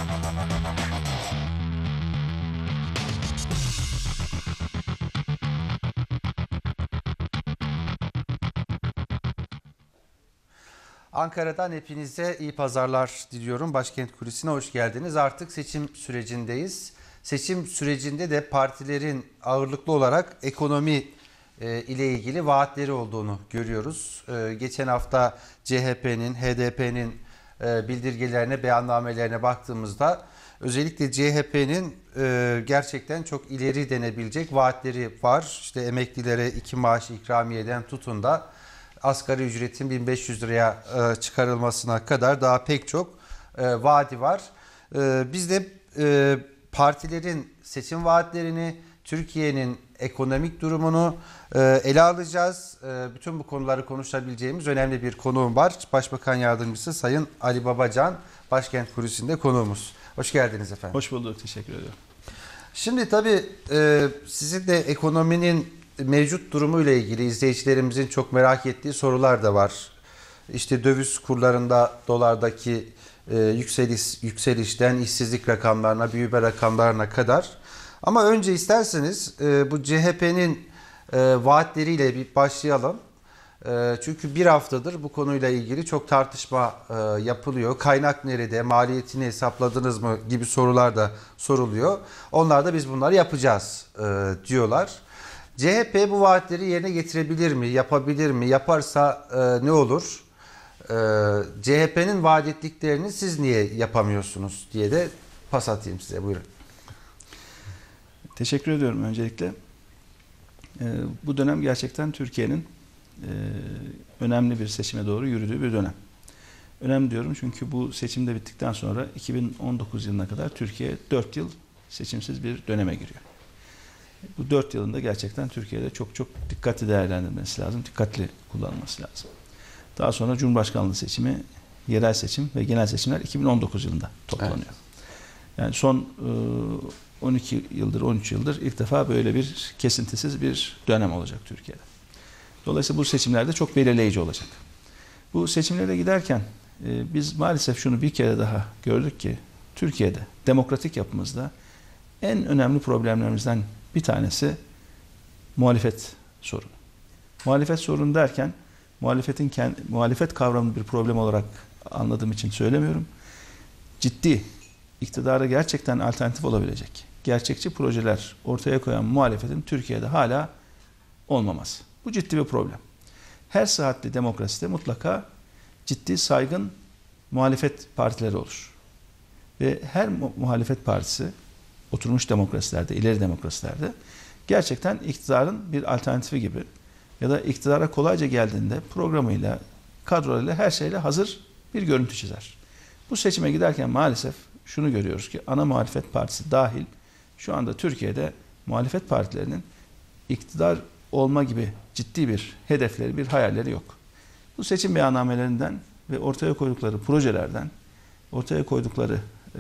Ankara'dan hepinize iyi pazarlar diliyorum. Başkent Kulisi'ne hoş geldiniz. Artık seçim sürecindeyiz. Seçim sürecinde de partilerin ağırlıklı olarak ekonomi ile ilgili vaatleri olduğunu görüyoruz. Geçen hafta CHP'nin, HDP'nin bildirgelerine, beyannamelerine baktığımızda özellikle CHP'nin gerçekten çok ileri denebilecek vaatleri var. İşte emeklilere 2 maaş ikramiyeden tutun da asgari ücretin 1500 liraya çıkarılmasına kadar daha pek çok vaadi var. Biz de partilerin seçim vaatlerini, Türkiye'nin ekonomik durumunu ele alacağız. Bütün bu konuları konuşabileceğimiz önemli bir konuğum var. Başbakan Yardımcısı Sayın Ali Babacan, Başkent Kulisi'nde konuğumuz. Hoş geldiniz efendim. Hoş bulduk, teşekkür ederim. Şimdi tabii sizin de ekonominin mevcut durumuyla ilgili izleyicilerimizin çok merak ettiği sorular da var. İşte döviz kurlarında dolardaki yükselişten işsizlik rakamlarına, büyüme rakamlarına kadar. Ama önce isterseniz bu CHP'nin vaatleriyle bir başlayalım. Çünkü bir haftadır bu konuyla ilgili çok tartışma yapılıyor. Kaynak nerede, maliyetini hesapladınız mı gibi sorular da soruluyor. Onlar da biz bunları yapacağız diyorlar. CHP bu vaatleri yerine getirebilir mi, yapabilir mi, yaparsa ne olur? CHP'nin vaat ettiklerini siz niye yapamıyorsunuz diye de pas atayım size, buyurun. Teşekkür ediyorum öncelikle. Bu dönem gerçekten Türkiye'nin önemli bir seçime doğru yürüdüğü bir dönem. Önemli diyorum çünkü bu seçimde bittikten sonra 2019 yılına kadar Türkiye 4 yıl seçimsiz bir döneme giriyor. Bu 4 yılında gerçekten Türkiye'de çok çok dikkatli değerlendirilmesi lazım, dikkatli kullanılması lazım. Daha sonra Cumhurbaşkanlığı seçimi, yerel seçim ve genel seçimler 2019 yılında toplanıyor. Evet. Yani son 12 yıldır, 13 yıldır ilk defa böyle bir kesintisiz bir dönem olacak Türkiye'de. Dolayısıyla bu seçimlerde çok belirleyici olacak. Bu seçimlere giderken biz maalesef şunu bir kere daha gördük ki Türkiye'de demokratik yapımızda en önemli problemlerimizden bir tanesi muhalefet sorunu. Muhalefet sorunu derken muhalefet kavramını bir problem olarak anladığım için söylemiyorum. Ciddi, iktidara gerçekten alternatif olabilecek, gerçekçi projeler ortaya koyan muhalefetin Türkiye'de hala olmaması. Bu ciddi bir problem. Her sıhhatli demokraside mutlaka ciddi, saygın muhalefet partileri olur. Ve her muhalefet partisi oturmuş demokrasilerde, ileri demokrasilerde gerçekten iktidarın bir alternatifi gibi ya da iktidara kolayca geldiğinde programıyla, kadrolarıyla, her şeyle hazır bir görüntü çizer. Bu seçime giderken maalesef şunu görüyoruz ki ana muhalefet partisi dahil şu anda Türkiye'de muhalefet partilerinin iktidar olma gibi ciddi bir hedefleri, bir hayalleri yok. Bu seçim beyannamelerinden ve ortaya koydukları projelerden, ortaya koydukları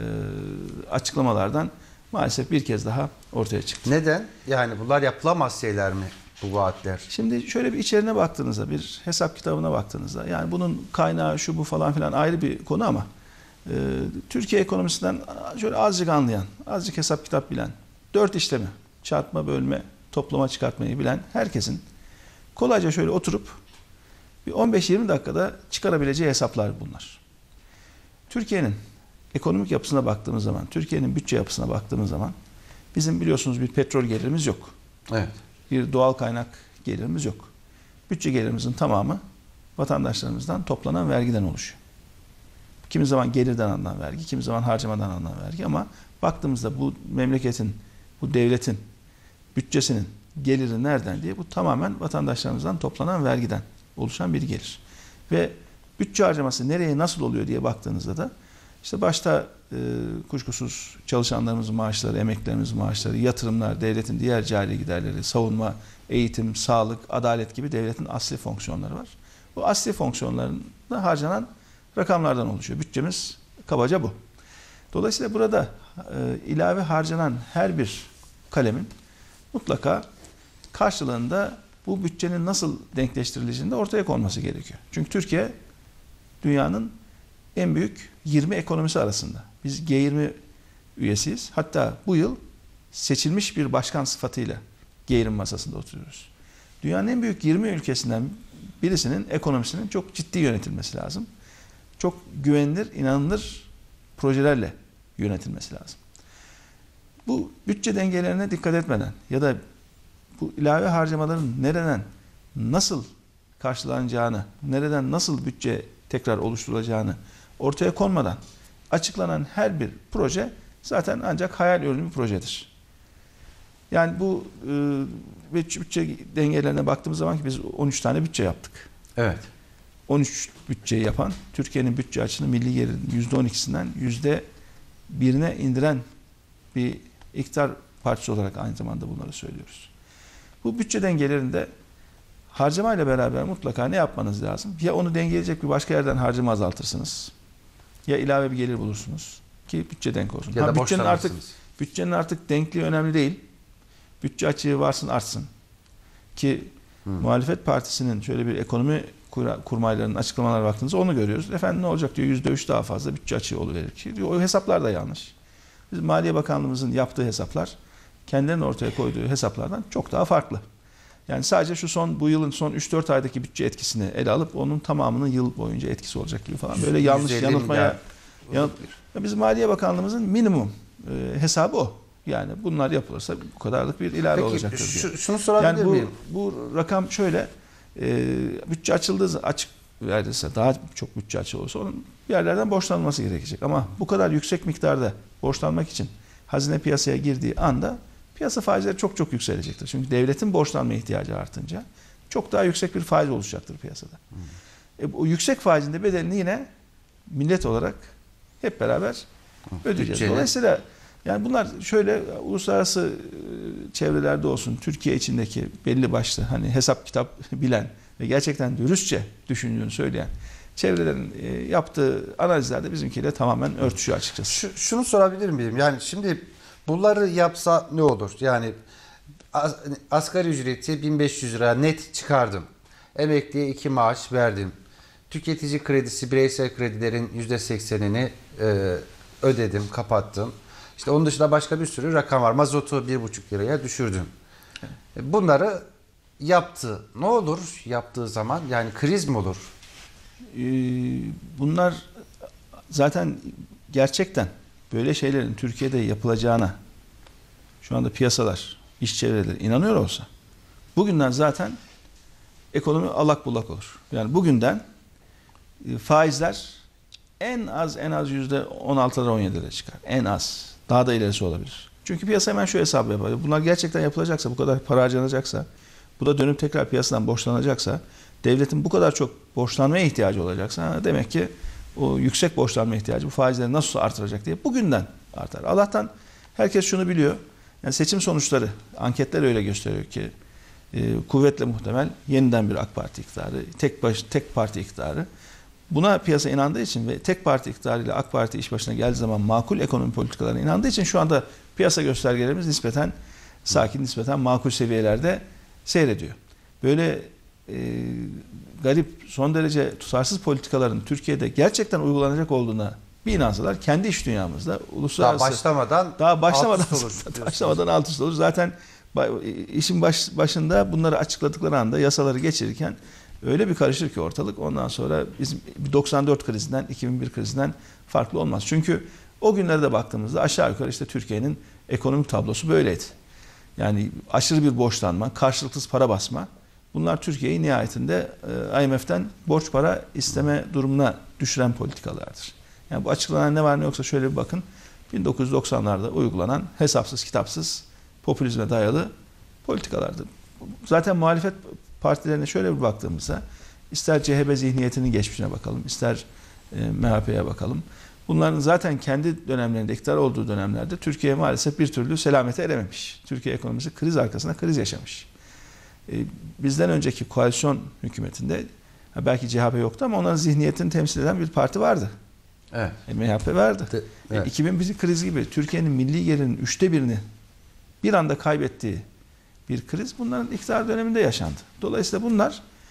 açıklamalardan maalesef bir kez daha ortaya çıktı. Neden? Yani bunlar yapılamaz şeyler mi, bu vaatler? Şimdi şöyle bir içeriğine baktığınızda, bir hesap kitabına baktığınızda, yani bunun kaynağı şu bu falan filan ayrı bir konu ama Türkiye ekonomisinden şöyle azıcık anlayan, azıcık hesap kitap bilen, 4 işlemi, çarpma, bölme, toplama, çıkartmayı bilen herkesin kolayca şöyle oturup bir 15-20 dakikada çıkarabileceği hesaplar bunlar. Türkiye'nin ekonomik yapısına baktığımız zaman, Türkiye'nin bütçe yapısına baktığımız zaman bizim biliyorsunuz bir petrol gelirimiz yok. Evet. Bir doğal kaynak gelirimiz yok. Bütçe gelirimizin tamamı vatandaşlarımızdan toplanan vergiden oluşuyor. Kimi zaman gelirden alınan vergi, kimi zaman harcamadan alınan vergi ama baktığımızda bu memleketin, bu devletin bütçesinin geliri nereden diye bu tamamen vatandaşlarımızdan toplanan vergiden oluşan bir gelir. Ve bütçe harcaması nereye nasıl oluyor diye baktığınızda da işte başta kuşkusuz çalışanlarımızın maaşları, emeklilerimizin maaşları, yatırımlar, devletin diğer cari giderleri, savunma, eğitim, sağlık, adalet gibi devletin asli fonksiyonları var. Bu asli fonksiyonlarında harcanan rakamlardan oluşuyor. Bütçemiz kabaca bu. Dolayısıyla burada ilave harcanan her bir kalemin mutlaka karşılığında bu bütçenin nasıl denkleştirileceğini de ortaya konması gerekiyor. Çünkü Türkiye dünyanın en büyük 20 ekonomisi arasında. Biz G20 üyesiyiz. Hatta bu yıl seçilmiş bir başkan sıfatıyla G20 masasında oturuyoruz. Dünyanın en büyük 20 ülkesinden birisinin ekonomisinin çok ciddi yönetilmesi lazım. Çok güvenilir, inanılır projelerle yönetilmesi lazım. Bu bütçe dengelerine dikkat etmeden ya da bu ilave harcamaların nereden nasıl karşılanacağını, nereden nasıl bütçe tekrar oluşturulacağını ortaya konmadan açıklanan her bir proje zaten ancak hayal ürünü bir projedir. Yani bu bütçe dengelerine baktığımız zaman ki biz 13 tane bütçe yaptık. Evet. 13 bütçeyi yapan, Türkiye'nin bütçe açığını milli gelirin %12'sinden %1'ine indiren bir iktidar partisi olarak aynı zamanda bunları söylüyoruz. Bu bütçe dengelerinde harcamayla beraber mutlaka ne yapmanız lazım? Ya onu dengeleyecek bir başka yerden harcama azaltırsınız. Ya ilave bir gelir bulursunuz ki bütçe denk olsun. Ya da bütçenin artık denkliği önemli değil. Bütçe açığı varsın artsın. Ki muhalefet partisinin şöyle bir ekonomi kurmaylarının açıklamalarına baktığınızda onu görüyoruz. Efendim ne olacak diyor, %3 daha fazla bütçe açığı oluverir ki diyor. O hesaplar da yanlış. Biz Maliye Bakanlığımızın yaptığı hesaplar kendilerinin ortaya koyduğu hesaplardan çok daha farklı. Yani sadece bu yılın son 3-4 aydaki bütçe etkisini ele alıp onun tamamının yıl boyunca etkisi olacak gibi falan. Böyle yanlış yanıltmaya. Bizim Maliye Bakanlığımızın minimum hesabı o. Yani bunlar yapılırsa bu kadarlık bir ilave olacaktır diye. Şunu sorabilir miyim? Bu rakam şöyle, bütçe açık verilirse, daha çok bütçe açığı olursa onun bir yerlerden borçlanması gerekecek. Ama bu kadar yüksek miktarda borçlanmak için hazine piyasaya girdiği anda piyasa faizleri çok çok yükselecektir. Çünkü devletin borçlanma ihtiyacı artınca çok daha yüksek bir faiz oluşacaktır piyasada. O yüksek faizin de bedelini yine millet olarak hep beraber ödeyeceğiz. Dolayısıyla yani bunlar şöyle uluslararası çevrelerde olsun, Türkiye içindeki belli başlı hani hesap kitap bilen ve gerçekten dürüstçe düşündüğünü söyleyen çevrelerin yaptığı analizlerde bizimkiyle tamamen örtüşüyor açıkçası. Şunu sorabilir miyim? Yani şimdi bunları yapsa ne olur? Yani asgari ücreti 1500 lira net çıkardım. Emekliye 2 maaş verdim. Tüketici kredisi, bireysel kredilerin %80'ini ödedim, kapattım. İşte onun dışında başka bir sürü rakam var. Mazotu 1,5 liraya düşürdüm. Bunları yaptı. Ne olur yaptığı zaman? Yani kriz mi olur? Bunlar zaten gerçekten böyle şeylerin Türkiye'de yapılacağına şu anda piyasalar, iş çevreleri inanıyor olsa bugünden zaten ekonomi allak bullak olur. Yani bugünden faizler en az %16'lara 17'lere çıkar. En az. Daha da ilerisi olabilir. Çünkü piyasa hemen şu hesabı yapıyor. Bunlar gerçekten yapılacaksa, bu kadar para harcanacaksa, bu da dönüp tekrar piyasadan borçlanacaksa, devletin bu kadar çok borçlanmaya ihtiyacı olacaksa demek ki o yüksek borçlanma ihtiyacı bu faizleri nasıl artıracak diye bugünden artar. Allah'tan herkes şunu biliyor. Yani seçim sonuçları, anketler öyle gösteriyor ki kuvvetle muhtemel yeniden bir AK Parti iktidarı, tek parti iktidarı. Buna piyasa inandığı için ve tek parti iktidarıyla AK Parti iş başına geldiği zaman makul ekonomi politikalarına inandığı için şu anda piyasa göstergelerimiz nispeten sakin, nispeten makul seviyelerde seyrediyor. Böyle garip, son derece tutarsız politikaların Türkiye'de gerçekten uygulanacak olduğuna bir inansalar kendi iş dünyamızda uluslararası daha başlamadan alt üst olur. Zaten işin başında bunları açıkladıkları anda yasaları geçirirken öyle bir karışır ki ortalık ondan sonra bizim 94 krizinden 2001 krizinden farklı olmaz. Çünkü o günlerde baktığımızda aşağı yukarı işte Türkiye'nin ekonomik tablosu böyleydi. Yani aşırı bir borçlanma, karşılıksız para basma. Bunlar Türkiye'yi nihayetinde IMF'den borç para isteme durumuna düşüren politikalardır. Yani bu açıklanan ne var ne yoksa şöyle bir bakın. 1990'larda uygulanan hesapsız kitapsız popülizme dayalı politikalardı. Zaten muhalefet partilerine şöyle bir baktığımızda ister CHP zihniyetinin geçmişine bakalım, ister MHP'ye bakalım. Bunların zaten kendi dönemlerinde, iktidar olduğu dönemlerde Türkiye maalesef bir türlü selamete erememiş. Türkiye ekonomisi kriz arkasında kriz yaşamış. Bizden önceki koalisyon hükümetinde belki CHP yoktu ama onların zihniyetini temsil eden bir parti vardı. Evet. MHP vardı. Evet. 2001 kriz gibi Türkiye'nin milli gelirinin 1/3'ünü bir anda kaybettiği bir kriz bunların iktidar döneminde yaşandı. Dolayısıyla bunlar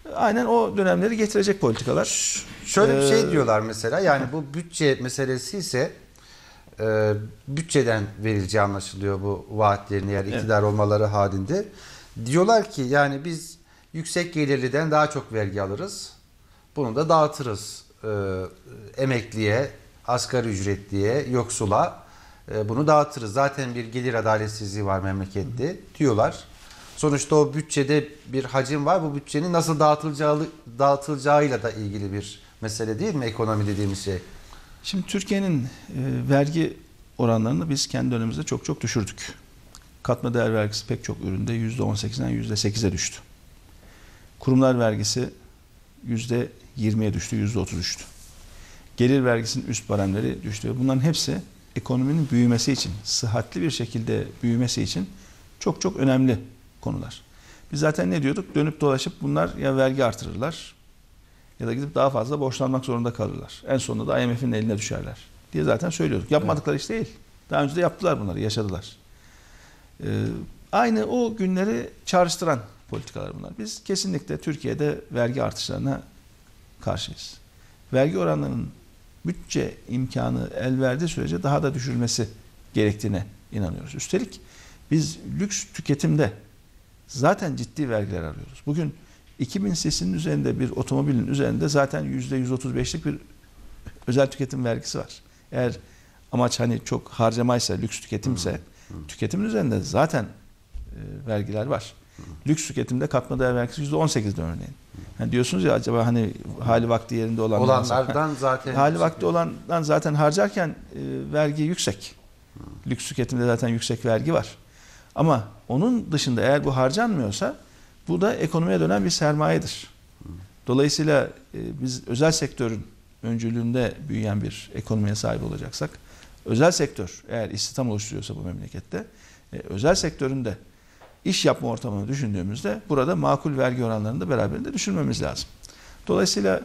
Aynen o dönemleri getirecek politikalar. Şöyle bir şey diyorlar mesela, yani bu bütçe meselesi ise bütçeden verileceği anlaşılıyor bu vaatlerin eğer iktidar olmaları halinde. Diyorlar ki yani biz yüksek gelirliden daha çok vergi alırız. Bunu da dağıtırız emekliye, asgari ücretliye, yoksula bunu dağıtırız. Zaten bir gelir adaletsizliği var memlekette diyorlar. Sonuçta o bütçede bir hacim var. Bu bütçenin nasıl dağıtılacağıyla da ilgili bir mesele değil mi ekonomi dediğimiz şey? Şimdi Türkiye'nin vergi oranlarını biz kendi dönemimizde çok çok düşürdük. Katma değer vergisi pek çok üründe %18'den %8'e düştü. Kurumlar vergisi %20'ye düştü, %30 düştü. Gelir vergisinin üst baremleri düştü. Bunların hepsi ekonominin büyümesi için, sıhhatli bir şekilde büyümesi için çok çok önemli konular. Biz zaten ne diyorduk? Dönüp dolaşıp bunlar ya vergi artırırlar ya da gidip daha fazla borçlanmak zorunda kalırlar. En sonunda da IMF'in eline düşerler diye zaten söylüyorduk. Yapmadıkları iş değil. Daha önce de yaptılar bunları, yaşadılar. Aynı o günleri çağrıştıran politikalar bunlar. Biz kesinlikle Türkiye'de vergi artışlarına karşıyız. Vergi oranlarının bütçe imkanı el verdiği sürece daha da düşürülmesi gerektiğine inanıyoruz. Üstelik biz lüks tüketimde zaten ciddi vergiler arıyoruz. Bugün 2000 cc'nin üzerinde bir otomobilin üzerinde zaten %135'lik bir özel tüketim vergisi var. Eğer amaç hani çok harcamaysa, lüks tüketimse, tüketimin üzerinde zaten vergiler var. Lüks tüketimde katma değer vergisi %18'de örneğin. Yani diyorsunuz ya acaba hani hali vakti yerinde olanlardan zaten hali vakti olandan zaten harcarken vergi yüksek. Lüks tüketimde zaten yüksek vergi var. Ama onun dışında eğer bu harcanmıyorsa bu da ekonomiye dönen bir sermayedir. Dolayısıyla biz özel sektörün öncülüğünde büyüyen bir ekonomiye sahip olacaksak, özel sektör eğer istihdam oluşturuyorsa bu memlekette, özel sektörün de iş yapma ortamını düşündüğümüzde burada makul vergi oranlarını da beraberinde düşünmemiz lazım. Dolayısıyla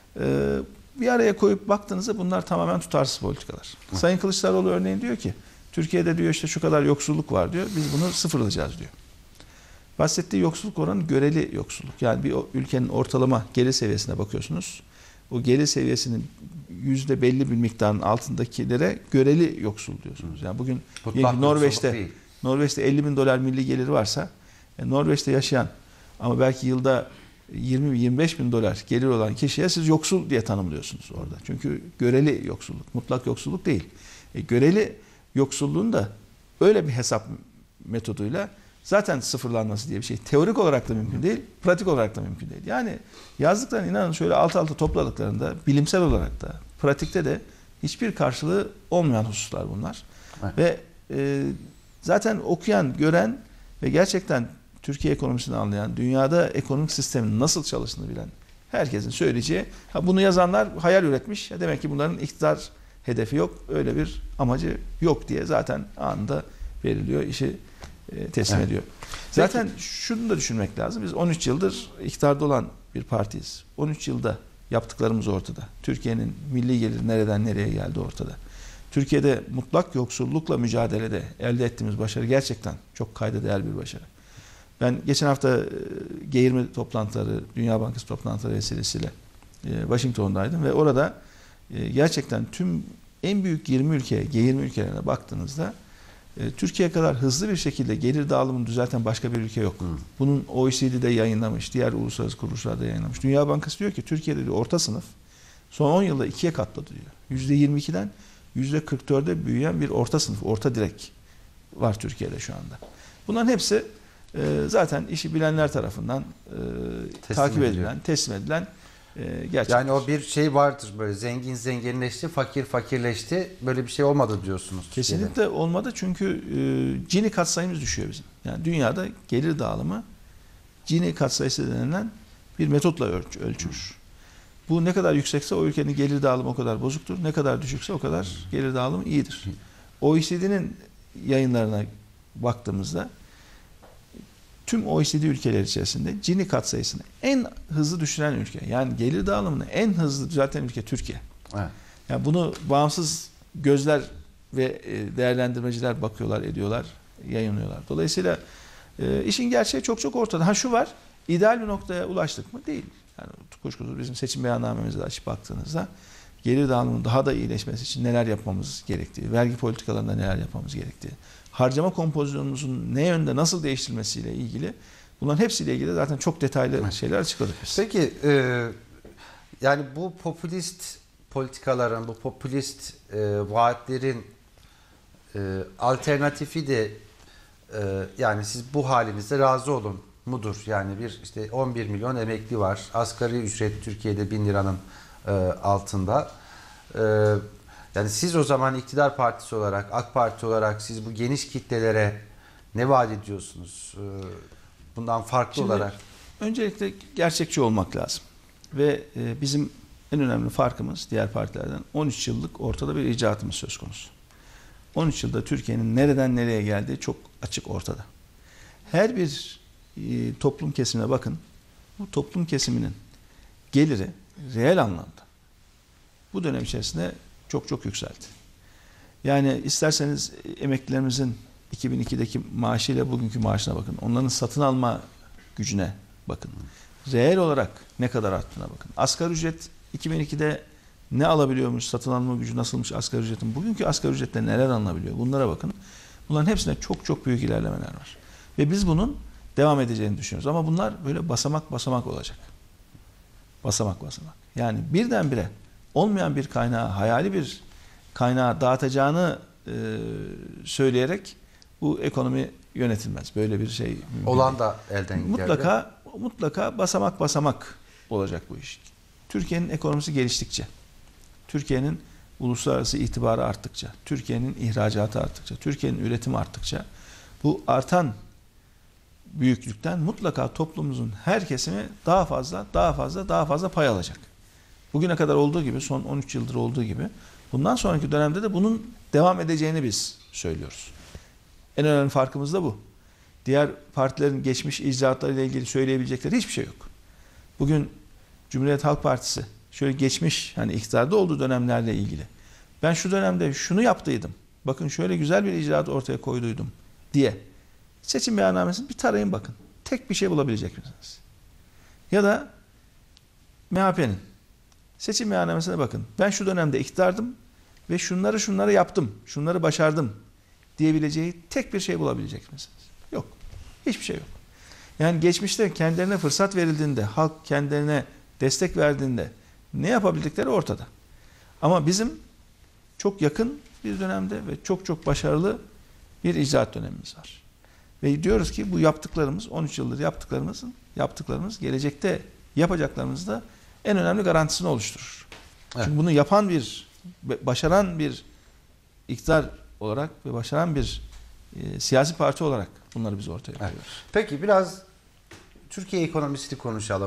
bir araya koyup baktığınızda bunlar tamamen tutarsız politikalar. Sayın Kılıçdaroğlu örneğin diyor ki, Türkiye'de diyor işte şu kadar yoksulluk var diyor, biz bunu sıfırlayacağız diyor. Bahsettiği yoksulluk oranı göreli yoksulluk. Yani bir ülkenin ortalama gelir seviyesine bakıyorsunuz. O gelir seviyesinin belli bir miktarın altındakilere göreli yoksul diyorsunuz. Yani bugün Norveç'te 50 bin dolar milli geliri varsa Norveç'te yaşayan ama belki yılda 20-25 bin dolar gelir olan kişiye siz yoksul diye tanımlıyorsunuz orada. Çünkü göreli yoksulluk, mutlak yoksulluk değil. Göreli yoksulluğun da öyle bir hesap metoduyla zaten sıfırlanması diye bir şey teorik olarak da mümkün değil, pratik olarak da mümkün değil. Yani yazdıklarını inanın şöyle alt alta topladıklarında bilimsel olarak da pratikte de hiçbir karşılığı olmayan hususlar bunlar. Evet. Ve zaten okuyan, gören ve gerçekten Türkiye ekonomisini anlayan, dünyada ekonomik sistemin nasıl çalıştığını bilen herkesin söyleyeceği, bunu yazanlar hayal üretmiş. Demek ki bunların iktidar hedefi yok, öyle bir amacı yok diye zaten anında veriliyor, işi teslim ediyor. Zaten şunu da düşünmek lazım. Biz 13 yıldır iktidarda olan bir partiyiz. 13 yılda yaptıklarımız ortada. Türkiye'nin milli geliri nereden nereye geldi ortada. Türkiye'de mutlak yoksullukla mücadelede elde ettiğimiz başarı gerçekten çok kayda değer bir başarı. Ben geçen hafta G20 toplantıları, Dünya Bankası toplantıları vesilesiyle Washington'daydım ve orada gerçekten tüm en büyük 20 ülke, G20 ülkelerine baktığınızda Türkiye kadar hızlı bir şekilde gelir dağılımını düzelten başka bir ülke yok. Bunun OECD'de yayınlamış, diğer uluslararası kuruluşlarda yayınlamış. Dünya Bankası diyor ki Türkiye'de diyor, orta sınıf son 10 yılda 2'ye katladı diyor. %22'den %44'e büyüyen bir orta sınıf, orta direk var Türkiye'de şu anda. Bunların hepsi zaten işi bilenler tarafından takip edilen, teslim edilen gerçektir. Yani o bir şey vardır böyle zengin zenginleşti, fakir fakirleşti. Böyle bir şey olmadı diyorsunuz. Kesinlikle Türkiye'de olmadı çünkü Gini katsayımız düşüyor bizim. Yani dünyada gelir dağılımı Gini katsayısı denilen bir metotla ölçülür. Bu ne kadar yüksekse o ülkenin gelir dağılımı o kadar bozuktur. Ne kadar düşükse o kadar gelir dağılımı iyidir. OECD'nin yayınlarına baktığımızda tüm OECD ülkeler içerisinde Gini katsayısını en hızlı düşüren ülke, yani gelir dağılımını en hızlı düzelten ülke Türkiye. Evet. Yani bunu bağımsız gözler ve değerlendirmeciler bakıyorlar, ediyorlar, yayınlıyorlar. Dolayısıyla işin gerçeği çok çok ortada. Şu var, İdeal bir noktaya ulaştık mı? Değil. Yani kuşkusuz bizim seçim beyannamemizi de açıp baktığınızda gelir dağılımının daha da iyileşmesi için neler yapmamız gerektiği, vergi politikalarında neler yapmamız gerektiği, harcama kompozisyonumuzun ne yönde nasıl değiştirilmesiyle ilgili, bunların hepsiyle ilgili zaten çok detaylı şeyler açıkladık biz. Peki yani bu popülist politikaların, bu popülist vaatlerin alternatifi de yani siz bu halinizde razı olun mudur? Yani bir işte 11 milyon emekli var. Asgari ücret Türkiye'de 1000 liranın altında. Yani siz o zaman iktidar partisi olarak, AK Parti olarak siz bu geniş kitlelere ne vaat ediyorsunuz? Bundan farklı Şimdi, olarak. öncelikle gerçekçi olmak lazım. Ve bizim en önemli farkımız diğer partilerden 13 yıllık ortada bir icraatımız söz konusu. 13 yılda Türkiye'nin nereden nereye geldiği çok açık ortada. Her bir toplum kesimine bakın. Bu toplum kesiminin geliri reel anlamda bu dönem içerisinde çok çok yükseldi. Yani isterseniz emeklilerimizin 2002'deki maaşıyla bugünkü maaşına bakın. Onların satın alma gücüne bakın. Reel olarak ne kadar arttığına bakın. Asgari ücret 2002'de ne alabiliyormuş, satın alma gücü nasılmış asgari ücretin, bugünkü asgari ücretle neler alınabiliyor, bunlara bakın. Bunların hepsinde çok çok büyük ilerlemeler var. Ve biz bunun devam edeceğini düşünüyoruz. Ama bunlar böyle basamak basamak olacak. Basamak basamak. Yani birdenbire olmayan bir kaynağı, hayali bir kaynağı dağıtacağını söyleyerek bu ekonomi yönetilmez. Böyle bir şey mümkün Olan değil. da elden gider. Mutlaka basamak basamak olacak bu iş. Türkiye'nin ekonomisi geliştikçe, Türkiye'nin uluslararası itibarı arttıkça, Türkiye'nin ihracatı arttıkça, Türkiye'nin üretimi arttıkça bu artan büyüklükten mutlaka toplumumuzun her kesimi daha fazla pay alacak. Bugüne kadar olduğu gibi, son 13 yıldır olduğu gibi bundan sonraki dönemde de bunun devam edeceğini biz söylüyoruz. En önemli farkımız da bu. Diğer partilerin geçmiş icraatlarıyla ilgili söyleyebilecekleri hiçbir şey yok. Bugün Cumhuriyet Halk Partisi şöyle geçmiş, hani iktidarda olduğu dönemlerle ilgili, ben şu dönemde şunu yaptıydım, bakın şöyle güzel bir icraat ortaya koyduydum diye seçim beyannamesini bir tarayın bakın. Tek bir şey bulabilecek misiniz? Ya da MHP'nin seçim beyannamesine bakın. Ben şu dönemde iktidardım ve şunları yaptım, şunları başardım diyebileceği tek bir şey bulabilecek misiniz? Yok. Hiçbir şey yok. Yani geçmişte kendilerine fırsat verildiğinde, halk kendilerine destek verdiğinde ne yapabildikleri ortada. Ama bizim çok yakın bir dönemde ve çok çok başarılı bir icraat dönemimiz var. Ve diyoruz ki bu yaptıklarımız, 13 yıldır yaptıklarımız gelecekte yapacaklarımız da en önemli garantisini oluşturur. Evet. Çünkü bunu yapan başaran bir iktidar olarak ve başaran bir siyasi parti olarak bunları biz ortaya koyuyoruz. Evet. Peki biraz Türkiye ekonomisini konuşalım.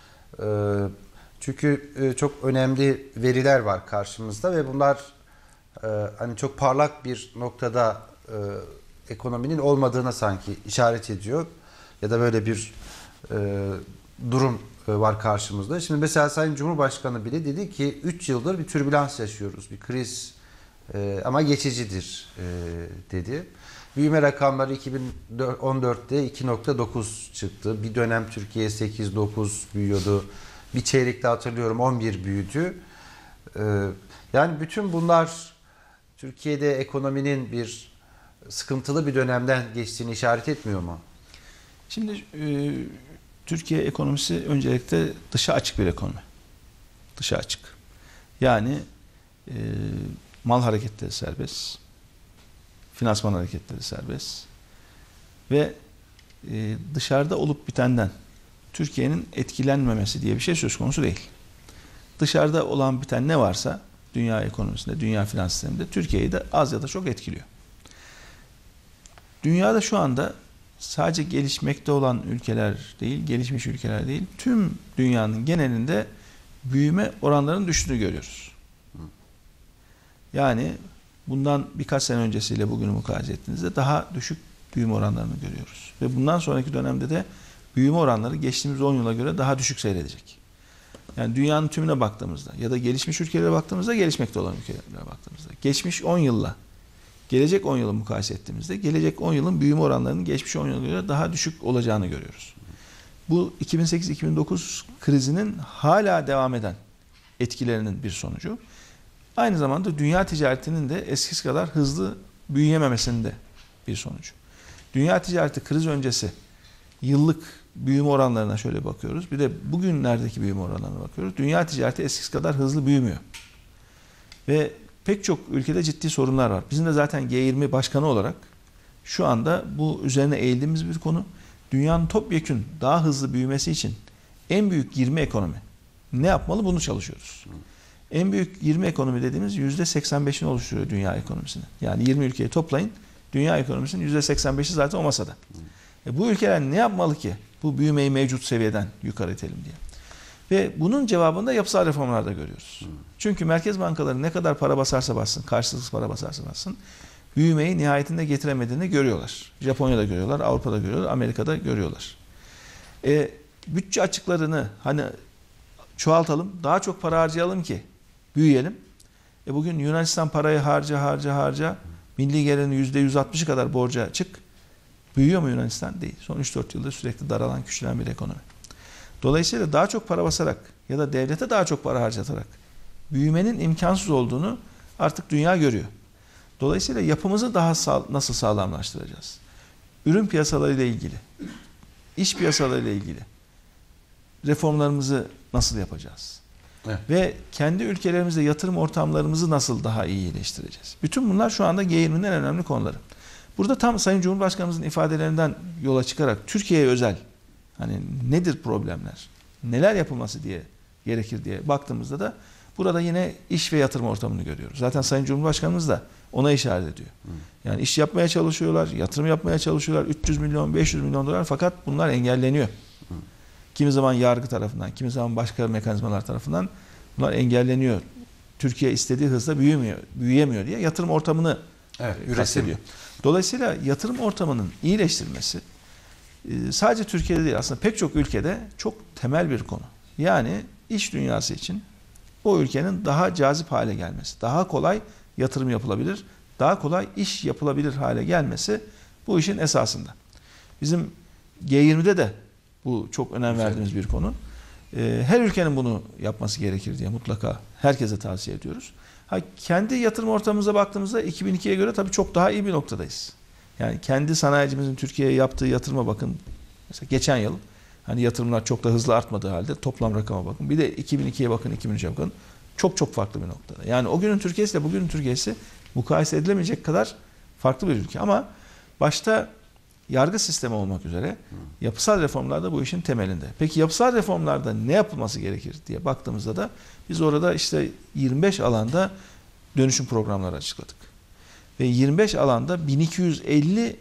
Çünkü çok önemli veriler var karşımızda ve bunlar hani çok parlak bir noktada ekonominin olmadığına sanki işaret ediyor. Ya da böyle bir durum var karşımızda. Şimdi mesela Sayın Cumhurbaşkanı bile dedi ki 3 yıldır bir türbülans yaşıyoruz, bir kriz ama geçicidir dedi. Büyüme rakamları 2014'te 2.9 çıktı. Bir dönem Türkiye 8-9 büyüyordu. Bir çeyrekte hatırlıyorum 11 büyüdü. Yani bütün bunlar Türkiye'de ekonominin bir sıkıntılı bir dönemden geçtiğini işaret etmiyor mu? Şimdi Türkiye ekonomisi öncelikle dışa açık bir ekonomi. Dışa açık. Yani mal hareketleri serbest, finansman hareketleri serbest ve dışarıda olup bitenden Türkiye'nin etkilenmemesi diye bir şey söz konusu değil. Dışarıda olan biten ne varsa dünya ekonomisinde, dünya finans sisteminde Türkiye'yi de az ya da çok etkiliyor. Dünyada şu anda sadece gelişmekte olan ülkeler değil, gelişmiş ülkeler değil, tüm dünyanın genelinde büyüme oranlarının düştüğünü görüyoruz. Yani bundan birkaç sene öncesiyle bugünü mukayese ettiğinizde daha düşük büyüme oranlarını görüyoruz. Ve bundan sonraki dönemde de büyüme oranları geçtiğimiz 10 yıla göre daha düşük seyredecek. Yani dünyanın tümüne baktığımızda ya da gelişmiş ülkelere baktığımızda, gelişmekte olan ülkelere baktığımızda, geçmiş 10 yılla gelecek 10 yılı mukayese ettiğimizde gelecek 10 yılın büyüme oranlarının geçmiş 10 yıla göre daha düşük olacağını görüyoruz. bu 2008-2009 krizinin hala devam eden etkilerinin bir sonucu. Aynı zamanda dünya ticaretinin de eskisi kadar hızlı büyüyememesinin de bir sonucu. Dünya ticareti kriz öncesi yıllık büyüme oranlarına şöyle bakıyoruz. Bir de bugünlerdeki büyüme oranlarına bakıyoruz. Dünya ticareti eskisi kadar hızlı büyümüyor. Ve pek çok ülkede ciddi sorunlar var. Bizim de zaten G20 başkanı olarak şu anda bu üzerine eğildiğimiz bir konu. Dünyanın topyekün daha hızlı büyümesi için en büyük 20 ekonomi ne yapmalı, bunu çalışıyoruz. En büyük 20 ekonomi dediğimiz %85'ini oluşturuyor dünya ekonomisini. Yani 20 ülkeyi toplayın, dünya ekonomisinin %85'i zaten o masada. Bu ülkeler ne yapmalı ki bu büyümeyi mevcut seviyeden yukarı itelim diye. Ve bunun cevabını da yapısal reformlarda görüyoruz. Çünkü merkez bankaları ne kadar para basarsa bassın, karşılıksız para basarsa bassın, büyümeyi nihayetinde getiremediğini görüyorlar. Japonya'da görüyorlar, Avrupa'da görüyorlar, Amerika'da görüyorlar. Bütçe açıklarını hani çoğaltalım, daha çok para harcayalım ki büyüyelim. Bugün Yunanistan parayı harca, milli gelirin %160'ı kadar borca açık. Büyüyor mu Yunanistan? Değil. Son 3-4 yıldır sürekli daralan, küçülen bir ekonomi. Dolayısıyla daha çok para basarak ya da devlete daha çok para harcatarak büyümenin imkansız olduğunu artık dünya görüyor. Dolayısıyla yapımızı daha nasıl sağlamlaştıracağız? Ürün piyasalarıyla ilgili, iş piyasalarıyla ilgili reformlarımızı nasıl yapacağız? Evet. Ve kendi ülkelerimizde yatırım ortamlarımızı nasıl daha iyi iyileştireceğiz? Bütün bunlar şu anda G20'nin en önemli konuları. Burada tam Sayın Cumhurbaşkanımızın ifadelerinden yola çıkarak Türkiye'ye özel hani nedir problemler, neler yapılması diye gerekir diye baktığımızda da burada yine iş ve yatırım ortamını görüyoruz. Zaten Sayın Cumhurbaşkanımız da ona işaret ediyor. Yani iş yapmaya çalışıyorlar, yatırım yapmaya çalışıyorlar. 300 milyon, 500 milyon dolar, fakat bunlar engelleniyor. Kimi zaman yargı tarafından, kimi zaman başka mekanizmalar tarafından bunlar engelleniyor. Türkiye istediği hızla büyüyemiyor diye yatırım ortamını kastediyor. Dolayısıyla yatırım ortamının iyileştirilmesi sadece Türkiye'de değil, aslında pek çok ülkede çok temel bir konu. Yani iş dünyası için o ülkenin daha cazip hale gelmesi, daha kolay yatırım yapılabilir, daha kolay iş yapılabilir hale gelmesi bu işin esasında. Bizim G20'de de bu çok önem verdiğimiz bir konu. Her ülkenin bunu yapması gerekir diye mutlaka herkese tavsiye ediyoruz. Kendi yatırım ortamımıza baktığımızda 2002'ye göre tabii çok daha iyi bir noktadayız. Yani kendi sanayicimizin Türkiye'ye yaptığı yatırıma bakın. Mesela geçen yıl hani yatırımlar çok da hızlı artmadığı halde toplam rakama bakın. Bir de 2002'ye bakın, 2003'e bakın. Çok çok farklı bir noktada. Yani o günün Türkiye'si ile bugünün Türkiye'si mukayese edilemeyecek kadar farklı bir ülke. Ama başta yargı sistemi olmak üzere yapısal reformlar da bu işin temelinde. Peki yapısal reformlarda ne yapılması gerekir diye baktığımızda da biz orada işte 25 alanda dönüşüm programları açıkladık. Ve 25 alanda 1250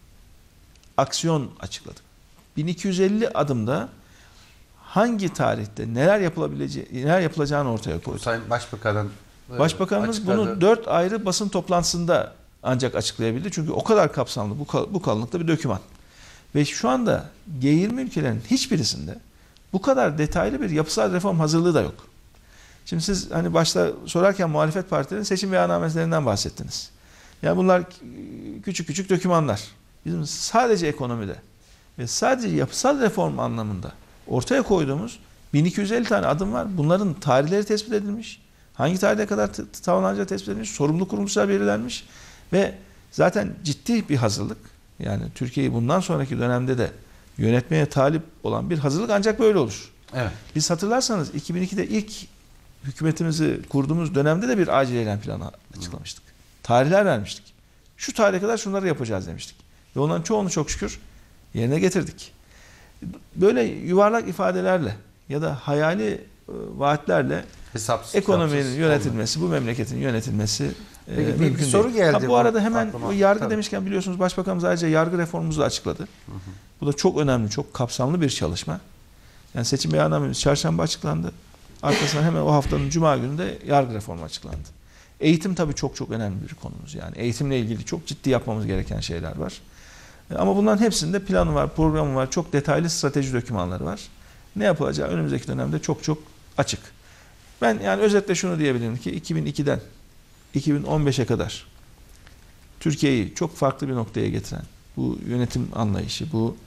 aksiyon açıkladık. 1250 adımda hangi tarihte neler yapılacağını ortaya koyduk. Sayın Başbakan'ın Başbakanımız açıkladı. bunu 4 ayrı basın toplantısında ancak açıklayabildi. Çünkü o kadar kapsamlı, bu kalınlıkta bir doküman. Ve şu anda G20 ülkelerinin hiçbirisinde bu kadar detaylı bir yapısal reform hazırlığı da yok. Şimdi siz hani başta sorarken muhalefet partilerinin seçim beyannamelerinden bahsettiniz. Yani bunlar küçük küçük dokümanlar. Bizim sadece ekonomide ve sadece yapısal reform anlamında ortaya koyduğumuz 1250 tane adım var. Bunların tarihleri tespit edilmiş. Hangi tarihe kadar tamamlanacağı tespit edilmiş. Sorumlu kuruluşlar belirlenmiş. Ve zaten ciddi bir hazırlık. Yani Türkiye'yi bundan sonraki dönemde de yönetmeye talip olan bir hazırlık ancak böyle olur. Evet. Biz hatırlarsanız 2002'de ilk hükümetimizi kurduğumuz dönemde de bir acil eylem planı açıklamıştık. Tarihler vermiştik. Şu tarihe kadar şunları yapacağız demiştik. Ve onların çoğunu çok şükür yerine getirdik. Böyle yuvarlak ifadelerle ya da hayali vaatlerle ekonominin yönetilmesi, bu memleketin yönetilmesi mümkün değil. Soru geldi. Bu arada hemen o yargı demişken biliyorsunuz Başbakanımız ayrıca yargı reformumuzu da açıkladı. Bu da çok önemli, çok kapsamlı bir çalışma. Yani seçim beyannamemiz çarşamba açıklandı. Arkasından hemen o haftanın cuma günü de yargı reformu açıklandı. Eğitim tabii çok çok önemli bir konumuz. Yani eğitimle ilgili çok ciddi yapmamız gereken şeyler var. Ama bunların hepsinde planı var, programı var, çok detaylı strateji dokümanları var. Ne yapılacağı önümüzdeki dönemde çok çok açık. Ben yani özetle şunu diyebilirim ki 2002'den 2015'e kadar Türkiye'yi çok farklı bir noktaya getiren bu yönetim anlayışı, bu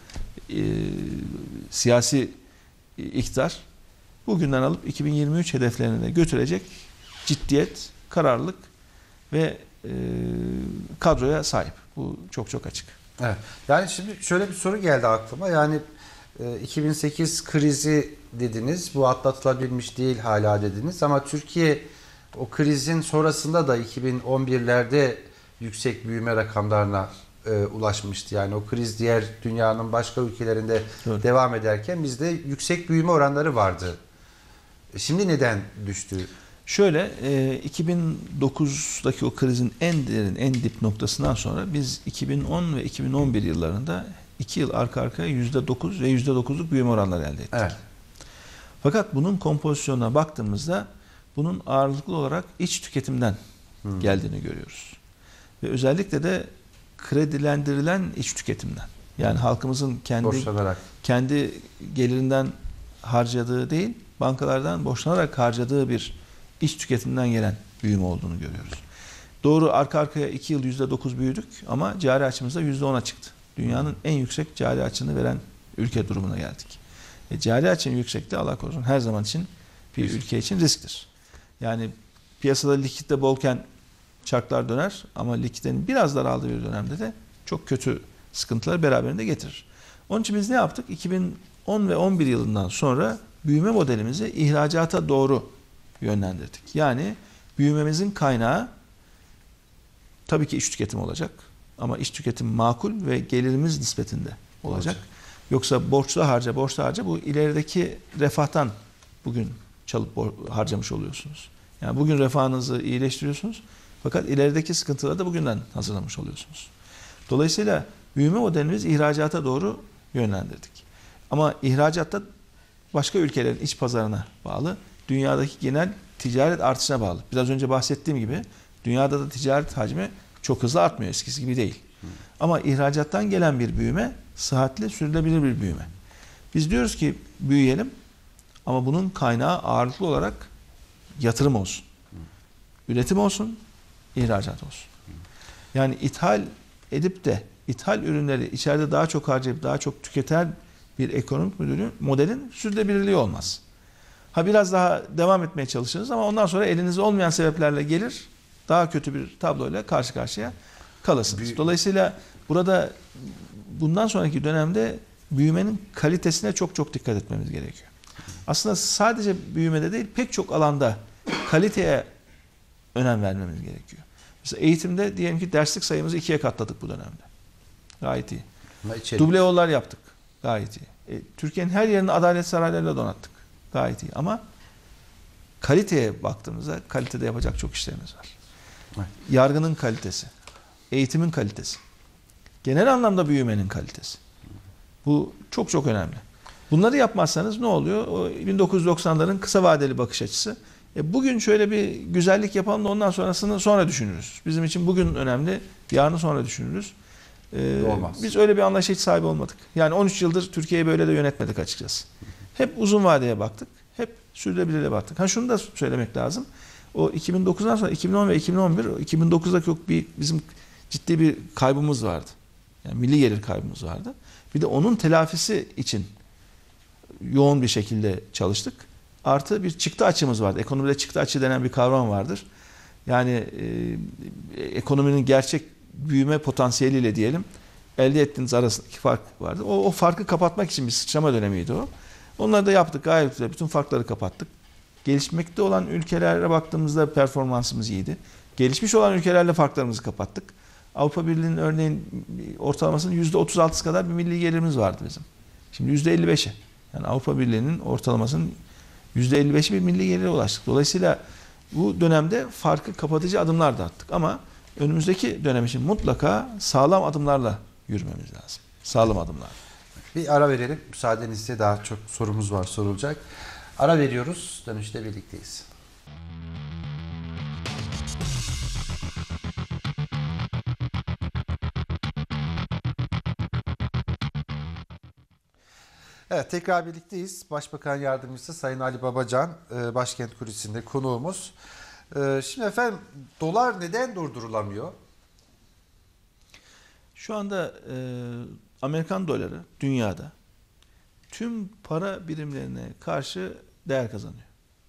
siyasi iktidar bugünden alıp 2023 hedeflerine de götürecek ciddiyet, kararlılık ve kadroya sahip. Bu çok çok açık. Evet. Yani şimdi şöyle bir soru geldi aklıma. Yani 2008 krizi dediniz. Bu atlatılabilmiş değil hala dediniz. Ama Türkiye o krizin sonrasında da 2011'lerde yüksek büyüme rakamlarına ulaşmıştı. Yani o kriz diğer dünyanın başka ülkelerinde devam ederken bizde yüksek büyüme oranları vardı. Şimdi neden düştü? Şöyle 2009'daki o krizin en derin, en dip noktasından sonra biz 2010 ve 2011 yıllarında 2 yıl arka arkaya %9 ve %9'luk büyüme oranları elde ettik. Evet. Fakat bunun kompozisyonuna baktığımızda bunun ağırlıklı olarak iç tüketimden geldiğini görüyoruz. Ve özellikle de kredilendirilen iç tüketimden. Yani halkımızın kendi gelirinden harcadığı değil, bankalardan borçlanarak harcadığı bir iç tüketimden gelen büyüme olduğunu görüyoruz. Doğru, arka arkaya 2 yıl %9 büyüdük ama cari açımızda %10'a çıktı. Dünyanın en yüksek cari açını veren ülke durumuna geldik. Cari açın yüksekliği Allah korusun her zaman için bir ülke için risktir. Yani piyasada likitte bolken çarklar döner ama likiditenin biraz daraldığı bir dönemde de çok kötü sıkıntılar beraberinde getirir. Onun için biz ne yaptık? 2010 ve 11 yılından sonra büyüme modelimizi ihracata doğru yönlendirdik. Yani büyümemizin kaynağı tabii ki iç tüketim olacak. Ama iç tüketim makul ve gelirimiz nispetinde olacak. Yoksa borçlu harca bu ilerideki refahtan bugün çalıp harcamış oluyorsunuz. Yani bugün refahınızı iyileştiriyorsunuz. Fakat ilerideki sıkıntıları da bugünden hazırlamış oluyorsunuz. Dolayısıyla büyüme modelimiz ihracata doğru yönlendirdik. Ama ihracatta başka ülkelerin iç pazarına bağlı, dünyadaki genel ticaret artışına bağlı. Biraz önce bahsettiğim gibi dünyada da ticaret hacmi çok hızlı artmıyor, eskisi gibi değil. Ama ihracattan gelen bir büyüme, sıhhatli, sürdürülebilir bir büyüme. Biz diyoruz ki büyüyelim ama bunun kaynağı ağırlıklı olarak yatırım olsun. Üretim olsun, ihracat olsun. Yani ithal edip de ithal ürünleri içeride daha çok harcayıp daha çok tüketen bir ekonomik modelin sürdürülebilirliği olmaz. Biraz daha devam etmeye çalışırsınız ama ondan sonra elinizde olmayan sebeplerle gelir, daha kötü bir tabloyla karşı karşıya kalırsınız. Dolayısıyla burada bundan sonraki dönemde büyümenin kalitesine çok çok dikkat etmemiz gerekiyor. Aslında sadece büyümede değil, pek çok alanda kaliteye önem vermemiz gerekiyor. Mesela eğitimde diyelim ki derslik sayımızı 2'ye katladık bu dönemde. Gayet iyi. Duble yollar yaptık. Gayet iyi. Türkiye'nin her yerini adalet saraylarıyla donattık. Gayet iyi. Ama kaliteye baktığımızda kalitede yapacak çok işlerimiz var. Evet. Yargının kalitesi, eğitimin kalitesi, genel anlamda büyümenin kalitesi. Bu çok çok önemli. Bunları yapmazsanız ne oluyor? O 1990'ların kısa vadeli bakış açısı. Bugün şöyle bir güzellik yapalım da ondan sonrasını sonra düşünürüz. Bizim için bugün önemli, yarını sonra düşünürüz. Olmaz. Biz öyle bir anlayışa hiç sahibi olmadık. Yani 13 yıldır Türkiye'yi böyle de yönetmedik açıkçası. Hep uzun vadeye baktık. Hep sürdürülebilirliğe baktık. Şunu da söylemek lazım. O 2009'dan sonra 2010 ve 2011, 2009'daki bizim ciddi bir kaybımız vardı. Yani milli gelir kaybımız vardı. Bir de onun telafisi için yoğun bir şekilde çalıştık. Artı bir çıktı açımız vardı. Ekonomide çıktı açı denen bir kavram vardır. Yani ekonominin gerçek büyüme potansiyeliyle diyelim elde ettiğiniz arasındaki fark vardı. O farkı kapatmak için bir sıçrama dönemiydi o. Onları da yaptık gayet güzel. Bütün farkları kapattık. Gelişmekte olan ülkelere baktığımızda performansımız iyiydi. Gelişmiş olan ülkelerle farklarımızı kapattık. Avrupa Birliği'nin örneğin ortalamasının %36'sı kadar bir milli gelirimiz vardı bizim. Şimdi %55'e. Yani Avrupa Birliği'nin ortalamasının %55'i bir milli gelire ulaştık. Dolayısıyla bu dönemde farkı kapatıcı adımlar da attık. Ama önümüzdeki dönem için mutlaka sağlam adımlarla yürümemiz lazım. Sağlam adımlar. Bir ara verelim. Müsaadenizle daha çok sorumuz var sorulacak. Ara veriyoruz. Dönüşte birlikteyiz. Evet, tekrar birlikteyiz. Başbakan Yardımcısı Sayın Ali Babacan, Başkent Kulisi'nde konuğumuz. Şimdi efendim, dolar neden durdurulamıyor? Şu anda Amerikan doları dünyada tüm para birimlerine karşı değer kazanıyor.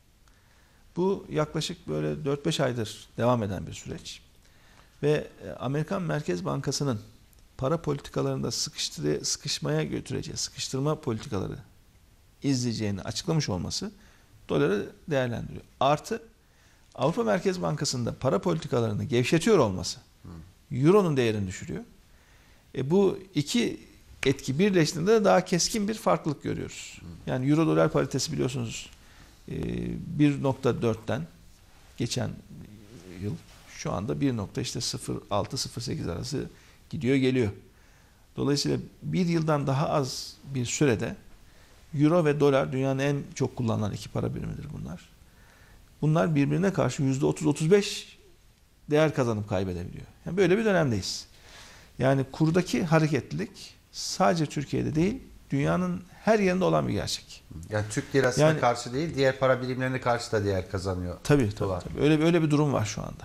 Bu yaklaşık böyle 4-5 aydır devam eden bir süreç. Ve Amerikan Merkez Bankası'nın para politikalarında sıkışmaya götüreceği, sıkıştırma politikaları izleyeceğini açıklamış olması doları değerlendiriyor. Artı Avrupa Merkez Bankası'nda para politikalarını gevşetiyor olması Euro'nun değerini düşürüyor. Bu iki etki birleştiğinde de daha keskin bir farklılık görüyoruz. Yani Euro dolar paritesi biliyorsunuz 1.4'ten geçen yıl şu anda 1.06-08 arası gidiyor geliyor. Dolayısıyla bir yıldan daha az bir sürede Euro ve dolar dünyanın en çok kullanılan iki para birimidir bunlar. Bunlar birbirine karşı %30-35 değer kazanıp kaybedebiliyor. Yani böyle bir dönemdeyiz. Yani kurdaki hareketlilik sadece Türkiye'de değil, dünyanın her yerinde olan bir gerçek. Yani Türk lirasına karşı değil, diğer para birimlerine karşı da değer kazanıyor. Tabii. Öyle bir durum var şu anda.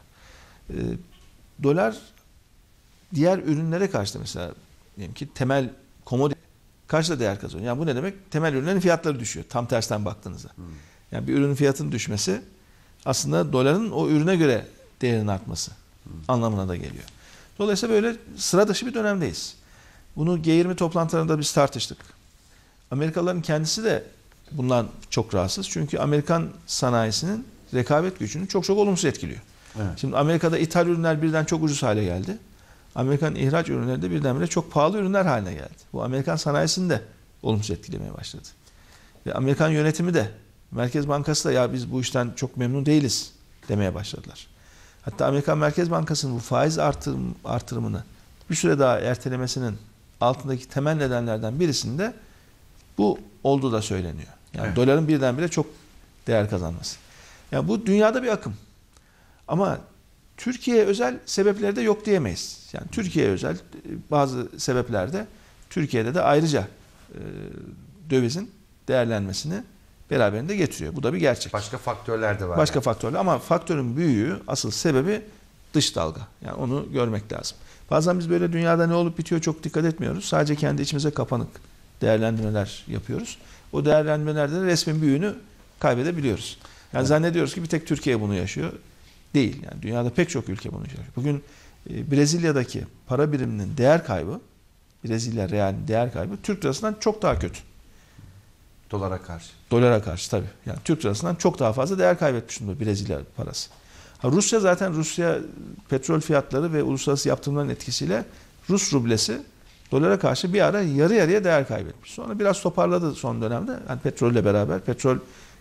Dolar diğer ürünlere karşı da mesela diyelim ki temel komodite karşı da değer kazanıyor. Yani bu ne demek? Temel ürünlerin fiyatları düşüyor. Tam tersten baktığınızda. Yani bir ürünün fiyatının düşmesi aslında doların o ürüne göre değerinin artması anlamına da geliyor. Dolayısıyla böyle sıra dışı bir dönemdeyiz. Bunu G20 toplantılarında biz tartıştık. Amerikalıların kendisi de bundan çok rahatsız. Çünkü Amerikan sanayisinin rekabet gücünü çok olumsuz etkiliyor. Evet. Şimdi Amerika'da ithal ürünler birden çok ucuz hale geldi. Amerikan ihraç ürünleri de birdenbire çok pahalı ürünler haline geldi. Bu Amerikan sanayisini de olumsuz etkilemeye başladı. Ve Amerikan yönetimi de, Merkez Bankası da ya biz bu işten çok memnun değiliz demeye başladılar. Hatta Amerikan Merkez Bankası'nın bu faiz artırımını bir süre daha ertelemesinin altındaki temel nedenlerden birisinde bu olduğu da söyleniyor. Yani evet. Doların birdenbire çok değer kazanması. Yani bu dünyada bir akım. Ama Türkiye'ye özel sebepleri de yok diyemeyiz. Yani Türkiye'ye özel bazı sebeplerde Türkiye'de de ayrıca dövizin değerlenmesini beraberinde getiriyor. Bu da bir gerçek. Başka faktörler de var. Başka faktörler ama faktörün büyüğü, asıl sebebi dış dalga. Yani onu görmek lazım. Bazen biz böyle dünyada ne olup bitiyor çok dikkat etmiyoruz. Sadece kendi içimize kapanık değerlendirmeler yapıyoruz. O değerlendirmelerde de resmin büyüğünü kaybedebiliyoruz. Yani evet. Zannediyoruz ki bir tek Türkiye bunu yaşıyor. Değil. Yani dünyada pek çok ülke bunu yaşıyor. Bugün Brezilya'daki para biriminin değer kaybı, Brezilya realinin değer kaybı Türk lirasından çok daha kötü. Dolara karşı. Dolara karşı tabii. Yani Türk lirasından çok daha fazla değer kaybetmiş durumda Brezilya parası. Rusya zaten petrol fiyatları ve uluslararası yaptırımların etkisiyle Rus rublesi dolara karşı bir ara yarı yarıya değer kaybetmiş. Sonra biraz toparladı son dönemde. Yani petrolle beraber petrol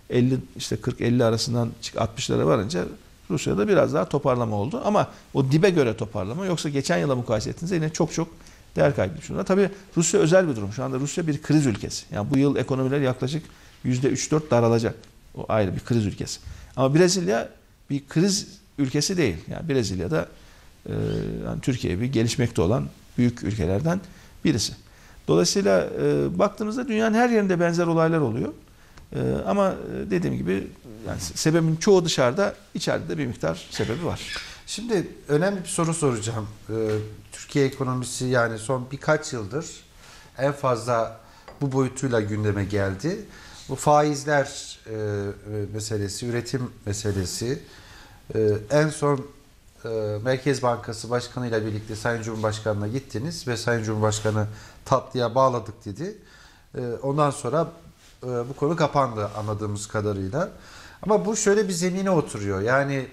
40-50 arasından 60'lara varınca Rusya'da biraz daha toparlama oldu. Ama o dibe göre toparlama. Yoksa geçen yıla mukayese ettiğinizde yine çok değer kaybetmiş. Tabii Rusya özel bir durum. Şu anda Rusya bir kriz ülkesi. Yani bu yıl ekonomiler yaklaşık %3-4 daralacak. O ayrı bir kriz ülkesi. Ama Brezilya bir kriz ülkesi değil. Yani Brezilya'da yani Türkiye bir gelişmekte olan büyük ülkelerden birisi. Dolayısıyla baktığımızda dünyanın her yerinde benzer olaylar oluyor. Ama dediğim gibi yani sebebin çoğu dışarıda, içeride de bir miktar sebebi var. Şimdi önemli bir soru soracağım. Türkiye ekonomisi yani son birkaç yıldır en fazla bu boyutuyla gündeme geldi. Bu faizler meselesi, üretim meselesi. En son Merkez Bankası Başkanı ile birlikte Sayın Cumhurbaşkanı'na gittiniz ve Sayın Cumhurbaşkanı tatlıya bağladık dedi. Ondan sonra bu konu kapandı anladığımız kadarıyla. Ama bu şöyle bir zemine oturuyor. Yani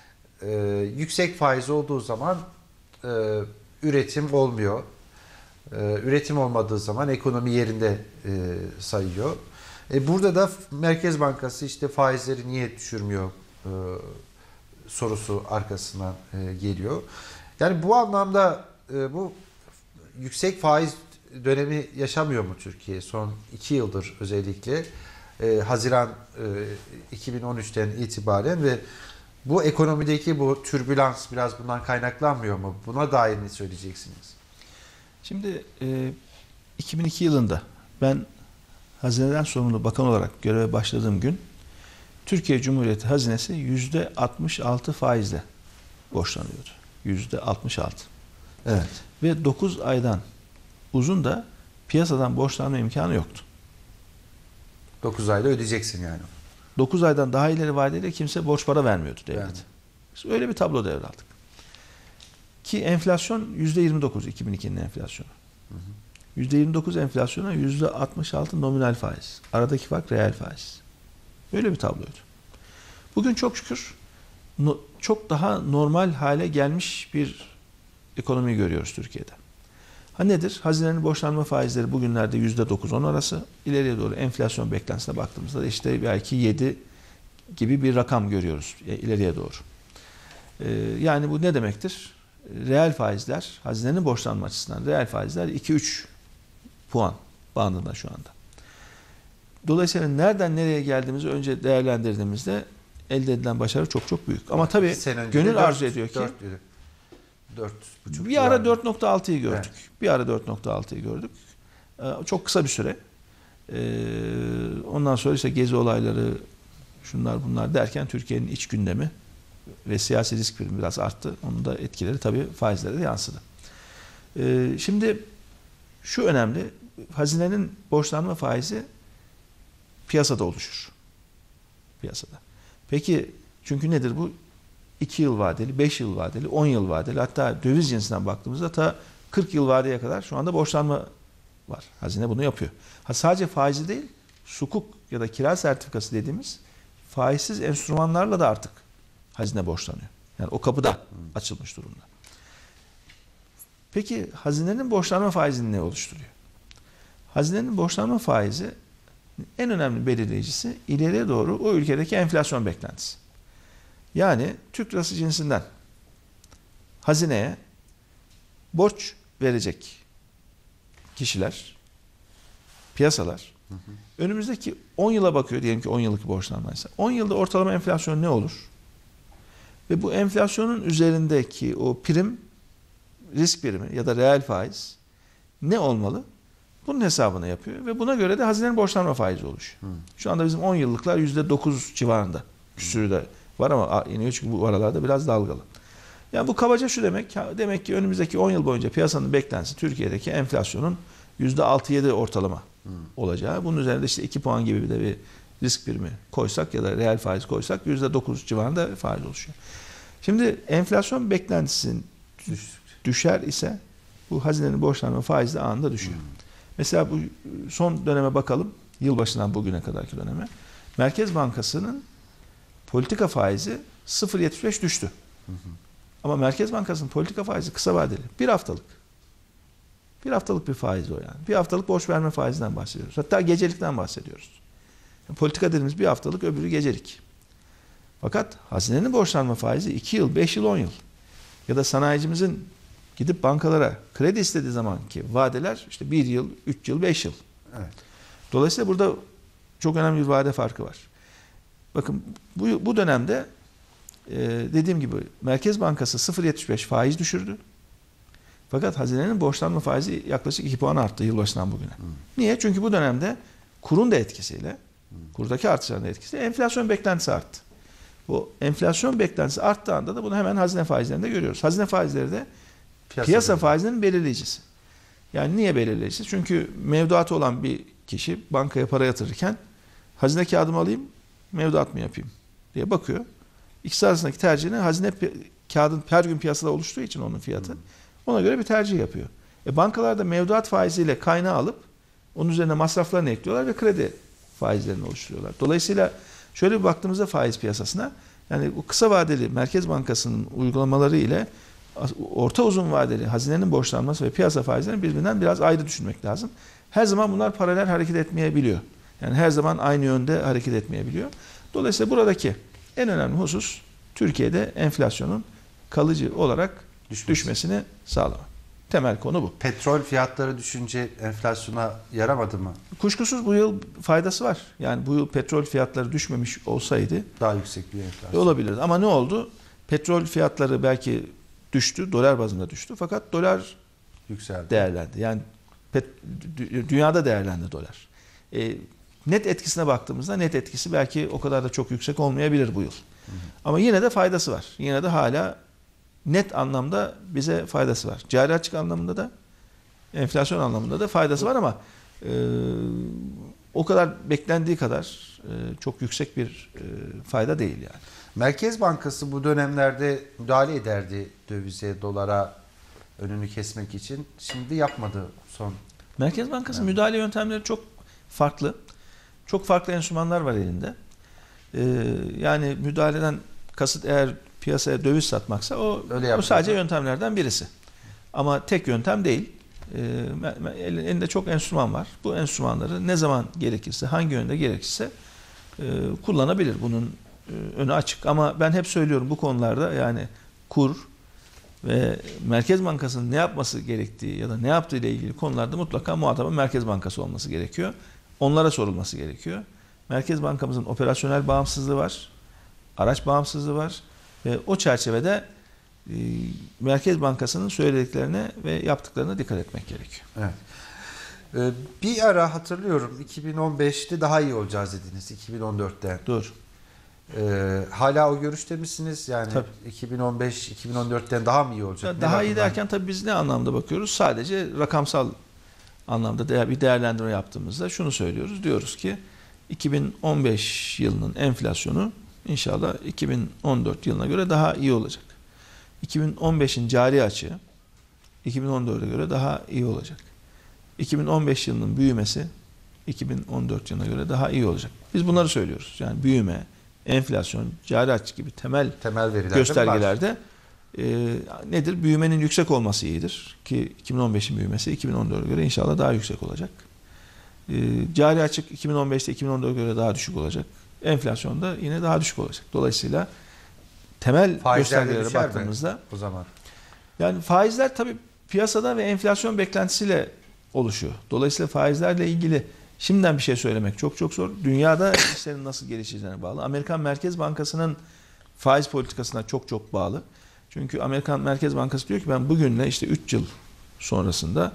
yüksek faiz olduğu zaman üretim olmuyor. Üretim olmadığı zaman ekonomi yerinde sayıyor. Burada da Merkez Bankası işte faizleri niye düşürmüyor sorusu arkasından geliyor. Yani bu anlamda bu yüksek faiz dönemi yaşamıyor mu Türkiye? Son 2 yıldır özellikle Haziran 2013'ten itibaren ve bu ekonomideki bu türbülans biraz bundan kaynaklanmıyor mu? Buna dair ne söyleyeceksiniz? Şimdi 2002 yılında ben Hazineden sorumlu bakan olarak göreve başladığım gün Türkiye Cumhuriyeti hazinesi %66 faizle borçlanıyordu. %66. Evet. Ve 9 aydan uzun da piyasadan borçlanma imkanı yoktu. 9 ayda ödeyeceksin yani. 9 aydan daha ileri vadeyle kimse borç para vermiyordu devlet. Öyle bir tablo devraldık. Ki enflasyon %29, 2002'nin enflasyonu. %29 enflasyona %66 nominal faiz. Aradaki fark reel faiz. Öyle bir tabloydu. Bugün çok şükür çok daha normal hale gelmiş bir ekonomi görüyoruz Türkiye'de. Ha nedir? Hazinenin borçlanma faizleri bugünlerde %9-10 arası. İleriye doğru enflasyon beklentisine baktığımızda da işte belki 7 gibi bir rakam görüyoruz ileriye doğru. Yani bu ne demektir? Reel faizler, hazinenin borçlanma açısından reel faizler 2-3 puan bandında şu anda. Dolayısıyla nereden nereye geldiğimizi önce değerlendirdiğimizde elde edilen başarı çok çok büyük. Ama tabii gönül arzu ediyor ki 4,5 bir ara 4.6'yı gördük. Evet. Bir ara 4.6'yı gördük. Çok kısa bir süre. Ondan sonra işte gezi olayları, şunlar bunlar derken Türkiye'nin iç gündemi ve siyasi risk primi biraz arttı. Onun da etkileri tabii faizlere de yansıdı. Şimdi şu önemli. Hazinenin borçlanma faizi piyasada oluşur. Piyasada. Peki çünkü nedir bu? 2 yıl vadeli, 5 yıl vadeli, 10 yıl vadeli, hatta döviz cinsinden baktığımızda ta 40 yıl vadeye kadar şu anda borçlanma var. Hazine bunu yapıyor. Sadece faizi değil, sukuk ya da kira sertifikası dediğimiz faizsiz enstrümanlarla da artık hazine borçlanıyor. Yani o kapı da açılmış durumda. Peki hazinenin borçlanma faizini ne oluşturuyor? Hazinenin borçlanma faizi en önemli belirleyicisi ileriye doğru o ülkedeki enflasyon beklentisi. Yani Türk lirası cinsinden hazineye borç verecek kişiler, piyasalar önümüzdeki 10 yıla bakıyor, diyelim ki 10 yıllık borçlanmaysa. 10 yılda ortalama enflasyon ne olur? Ve bu enflasyonun üzerindeki o prim, risk primi ya da reel faiz ne olmalı? Bunun hesabını yapıyor ve buna göre de hazinenin borçlanma faizi oluşuyor. Şu anda bizim 10 yıllıklar %9 civarında. Küsürü de var ama iniyor çünkü bu aralarda biraz dalgalı. Yani bu kabaca şu demek. Demek ki önümüzdeki 10 yıl boyunca piyasanın beklentisi Türkiye'deki enflasyonun %6-7 ortalama olacağı. Bunun üzerinde işte 2 puan gibi de bir risk primi koysak ya da reel faiz koysak %9 civarında faiz oluşuyor. Şimdi enflasyon beklentisinin düşer ise bu hazinenin borçlanma faizi de anında düşüyor. Mesela bu son döneme bakalım. Yılbaşından bugüne kadarki döneme. Merkez Bankası'nın politika faizi 0.75 düştü. Ama Merkez Bankası'nın politika faizi kısa vadeli. Bir haftalık. Bir haftalık bir faiz o yani. Bir haftalık borç verme faizinden bahsediyoruz. Hatta gecelikten bahsediyoruz. Yani politika dediğimiz bir haftalık, öbürü gecelik. Fakat hazinenin borçlanma faizi 2 yıl, 5 yıl, 10 yıl. Ya da sanayicimizin gidip bankalara kredi istediği zamanki vadeler işte 1 yıl, 3 yıl, 5 yıl. Evet. Dolayısıyla burada çok önemli bir vade farkı var. Bakın bu dönemde dediğim gibi Merkez Bankası 0.75 faiz düşürdü. Fakat hazinenin borçlanma faizi yaklaşık 2 puan arttı yılbaşından bugüne. Niye? Çünkü bu dönemde kurun da etkisiyle, kurdaki artışların da etkisiyle enflasyon beklentisi arttı. Bu enflasyon beklentisi arttığı anda da bunu hemen hazine faizlerinde görüyoruz. Hazine faizleri de piyasa faizlerinin belirleyicisi. Yani niye belirleyicisi? Çünkü mevduatı olan bir kişi bankaya para yatırırken hazine kağıdımı alayım, mevduat mı yapayım diye bakıyor. İkisi arasındaki tercihini hazine kağıdın her gün piyasada oluştuğu için onun fiyatı. Ona göre bir tercih yapıyor. Bankalar da mevduat faiziyle kaynağı alıp onun üzerine masraflarını ekliyorlar ve kredi faizlerini oluşturuyorlar. Dolayısıyla şöyle bir baktığımızda faiz piyasasına, yani bu kısa vadeli Merkez Bankası'nın uygulamaları ile orta uzun vadeli hazinenin borçlanması ve piyasa faizlerini birbirinden biraz ayrı düşünmek lazım. Her zaman bunlar paralel hareket etmeyebiliyor. Yani her zaman aynı yönde hareket etmeyebiliyor. Dolayısıyla buradaki en önemli husus Türkiye'de enflasyonun kalıcı olarak düşmesini sağlamak. Temel konu bu. Petrol fiyatları düşünce enflasyona yaramadı mı? Kuşkusuz bu yıl faydası var. Yani bu yıl petrol fiyatları düşmemiş olsaydı daha yüksek bir enflasyon olabilirdi. Ama ne oldu? Petrol fiyatları belki düştü, dolar bazında düştü. Fakat dolar yükseldi. Değerlendi. Yani dünyada değerlendi dolar. Net etkisine baktığımızda net etkisi belki o kadar da çok yüksek olmayabilir bu yıl. Ama yine de faydası var. Yine de hala net anlamda bize faydası var. Cari açık anlamında da Enflasyon anlamında da faydası var ama o kadar beklendiği kadar çok yüksek bir fayda değil yani. Merkez Bankası bu dönemlerde müdahale ederdi dövize, dolara önünü kesmek için. Şimdi yapmadı son. Merkez Bankası müdahale yöntemleri çok farklı. Çok farklı enstrümanlar var elinde. Yani müdahaleden kasıt eğer piyasaya döviz satmaksa o sadece yöntemlerden birisi. Ama tek yöntem değil. Elinde çok enstrüman var. Bu enstrümanları ne zaman gerekirse, hangi yönde gerekirse kullanabilir. Bunun önü açık. Ama ben hep söylüyorum bu konularda yani kur ve Merkez Bankası'nın ne yapması gerektiği ya da ne yaptığı ile ilgili konularda mutlaka muhatabın Merkez Bankası olması gerekiyor. Onlara sorulması gerekiyor. Merkez Bankamızın operasyonel bağımsızlığı var. Araç bağımsızlığı var. Ve o çerçevede Merkez Bankası'nın söylediklerine ve yaptıklarına dikkat etmek gerekiyor. Evet. Bir ara hatırlıyorum 2015'te daha iyi olacağız dediniz 2014'te. Doğru. Hala o görüşte misiniz? Yani tabii. 2015-2014'ten daha mı iyi olacak? Daha iyi derken tabii biz ne anlamda bakıyoruz? Sadece rakamsal anlamda bir değerlendirme yaptığımızda şunu söylüyoruz. Diyoruz ki 2015 yılının enflasyonu İnşallah 2014 yılına göre daha iyi olacak. 2015'in cari açığı 2014'e göre daha iyi olacak. 2015 yılının büyümesi 2014 yılına göre daha iyi olacak. Biz bunları söylüyoruz. Yani büyüme, enflasyon, cari açık gibi temel göstergelerde nedir? Büyümenin yüksek olması iyidir. Ki 2015'in büyümesi 2014'e göre inşallah daha yüksek olacak. Cari açık 2015'te 2014'e göre daha düşük olacak. Enflasyon da yine daha düşük olacak. Dolayısıyla temel göstergelere baktığımızda o zaman yani faizler tabii piyasada ve enflasyon beklentisiyle oluşuyor. Dolayısıyla faizlerle ilgili şimdiden bir şey söylemek çok zor. Dünyada işlerin nasıl gelişeceğine bağlı. Amerikan Merkez Bankası'nın faiz politikasına çok bağlı. Çünkü Amerikan Merkez Bankası diyor ki ben bugünle işte 3 yıl sonrasında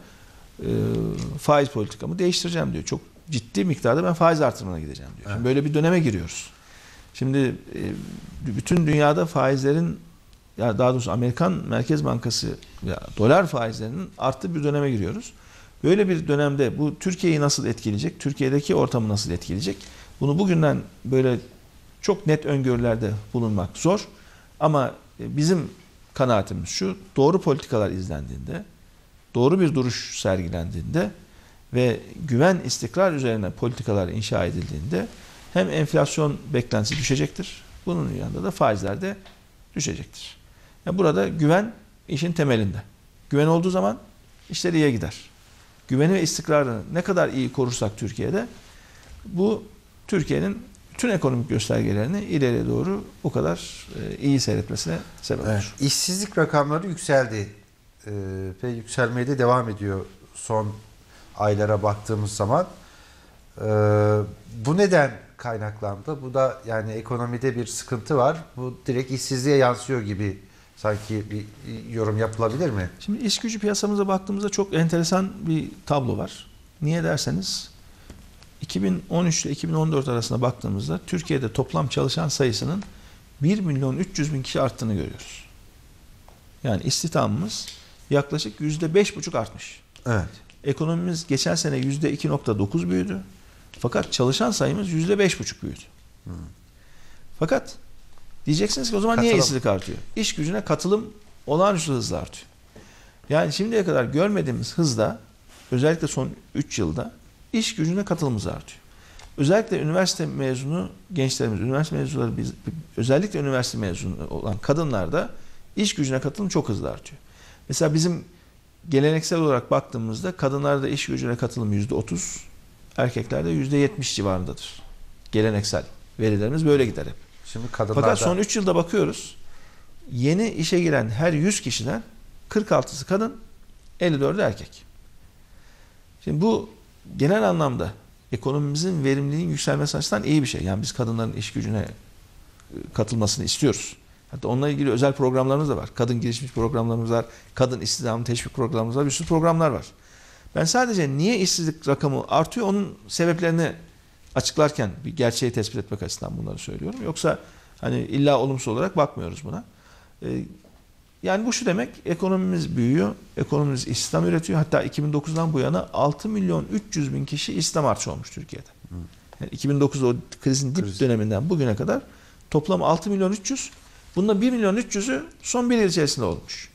faiz politikamı değiştireceğim diyor. Çok ciddi miktarda ben faiz artırımına gideceğim diyor. Şimdi böyle bir döneme giriyoruz. Şimdi bütün dünyada faizlerin ya daha doğrusu Amerikan Merkez Bankası ya dolar faizlerinin arttığı bir döneme giriyoruz. Böyle bir dönemde bu Türkiye'yi nasıl etkileyecek? Türkiye'deki ortamı nasıl etkileyecek? Bunu bugünden böyle çok net öngörülerde bulunmak zor. Ama bizim kanaatimiz şu: doğru politikalar izlendiğinde, doğru bir duruş sergilendiğinde ve güven, istikrar üzerine politikalar inşa edildiğinde hem enflasyon beklentisi düşecektir. Bunun yanında da faizler de düşecektir. Yani burada güven işin temelinde. Güven olduğu zaman işler iyiye gider. Güveni ve istikrarını ne kadar iyi korursak Türkiye'de bu Türkiye'nin bütün ekonomik göstergelerini ileriye doğru o kadar iyi seyretmesine sebep olur. Evet. İşsizlik rakamları yükseldi ve yükselmeye de devam ediyor son aylara baktığımız zaman. Bu neden kaynaklandı? Bu da yani ekonomide bir sıkıntı var. Bu direkt işsizliğe yansıyor gibi sanki bir yorum yapılabilir mi? Şimdi iş gücü piyasamıza baktığımızda çok enteresan bir tablo var. Niye derseniz 2013 ile 2014 arasında baktığımızda Türkiye'de toplam çalışan sayısının 1.300.000 kişi arttığını görüyoruz. Yani istihdamımız yaklaşık %5,5 artmış. Evet. Ekonomimiz geçen sene %2,9 büyüdü. Fakat çalışan sayımız %5,5 büyüdü. Fakat diyeceksiniz ki o zaman niye işsizlik artıyor? İş gücüne katılım olağanüstü hızla artıyor. Yani şimdiye kadar görmediğimiz hızda özellikle son 3 yılda iş gücüne katılımımız artıyor. Özellikle üniversite mezunu gençlerimiz, üniversite mezunları özellikle üniversite mezunu olan kadınlarda iş gücüne katılım çok hızlı artıyor. Mesela bizim geleneksel olarak baktığımızda kadınlarda iş gücüne katılım %30, erkeklerde %70 civarındadır. Geleneksel verilerimiz böyle gider hep. Şimdi kadınlarda... Fakat son 3 yılda bakıyoruz, yeni işe giren her 100 kişiden 46'sı kadın, 54'ü erkek. Şimdi bu genel anlamda ekonomimizin verimliliğinin yükselmesi açısından iyi bir şey. Yani biz kadınların iş gücüne katılmasını istiyoruz. Hatta onunla ilgili özel programlarımız da var. Kadın girişimci programlarımız var. Kadın istihdamı teşvik programlarımız var. Bir sürü programlar var. Ben sadece niye işsizlik rakamı artıyor onun sebeplerini açıklarken bir gerçeği tespit etmek açısından bunları söylüyorum. Yoksa hani illa olumsuz olarak bakmıyoruz buna. Yani bu şu demek, ekonomimiz büyüyor, ekonomimiz istihdam üretiyor. Hatta 2009'dan bu yana 6 milyon 300 bin kişi istihdam artışı olmuş Türkiye'de. Yani 2009 o krizin dip döneminden bugüne kadar toplam 6 milyon 300. Bunda 1 milyon 300'ü son bir yıl içerisinde olmuş.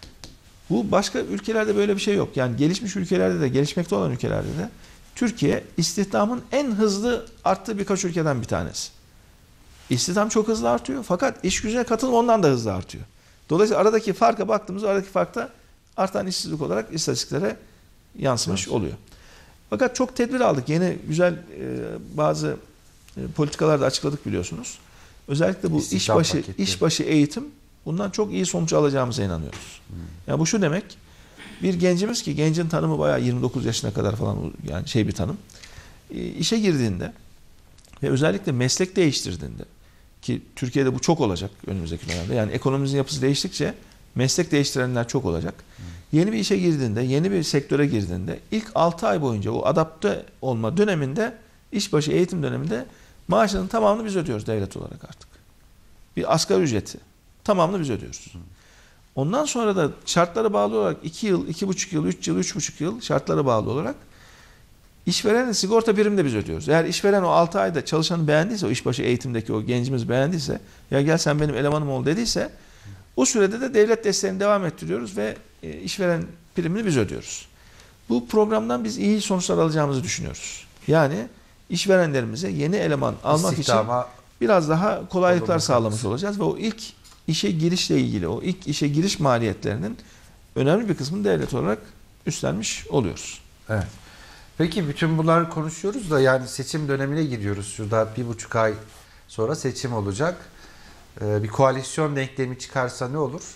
Bu başka ülkelerde böyle bir şey yok. Yani gelişmiş ülkelerde de, gelişmekte olan ülkelerde de Türkiye istihdamın en hızlı arttığı birkaç ülkeden bir tanesi. İstihdam çok hızlı artıyor fakat iş gücüne katılım ondan da hızlı artıyor. Dolayısıyla aradaki farka baktığımızda aradaki farkta artan işsizlik olarak istatistiklere yansımış oluyor. Fakat çok tedbir aldık. Yeni güzel bazı politikalar da açıkladık biliyorsunuz. Özellikle bu işbaşı eğitim bundan çok iyi sonuç alacağımıza inanıyoruz. Yani bu şu demek. Bir gencimiz ki gencin tanımı bayağı 29 yaşına kadar falan yani bir tanım. İşe girdiğinde ve özellikle meslek değiştirdiğinde ki Türkiye'de bu çok olacak önümüzdeki dönemde. Yani ekonomimizin yapısı değiştikçe meslek değiştirenler çok olacak. Yeni bir işe girdiğinde, yeni bir sektöre girdiğinde ilk 6 ay boyunca o adapte olma döneminde, işbaşı eğitim döneminde maaşının tamamını biz ödüyoruz devlet olarak artık. Bir asgari ücreti tamamını biz ödüyoruz. Ondan sonra da şartlara bağlı olarak 2 yıl, 2,5 yıl, 3 yıl, 3,5 yıl şartlara bağlı olarak işverenin sigorta primini de biz ödüyoruz. Eğer işveren o 6 ayda çalışanı beğendiyse, o işbaşı eğitimdeki o gencimiz beğendiyse, ya gel sen benim elemanım ol dediyse, o sürede de devlet desteğini devam ettiriyoruz ve işveren primini biz ödüyoruz. Bu programdan biz iyi sonuçlar alacağımızı düşünüyoruz. Yani işverenlerimize yeni eleman almak için biraz daha kolaylıklar sağlamış olacağız ve o ilk işe girişle ilgili, o ilk işe giriş maliyetlerinin önemli bir kısmını devlet olarak üstlenmiş oluyoruz. Evet. Peki bütün bunları konuşuyoruz da yani seçim dönemine giriyoruz. Şurada 1,5 ay sonra seçim olacak. Bir koalisyon denklemi çıkarsa ne olur?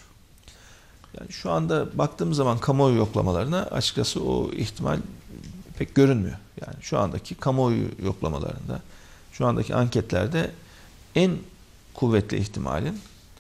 Yani şu anda baktığımız zaman kamuoyu yoklamalarına açıkçası o ihtimal pek görünmüyor. Yani şu andaki kamuoyu yoklamalarında, şu andaki anketlerde en kuvvetli ihtimalin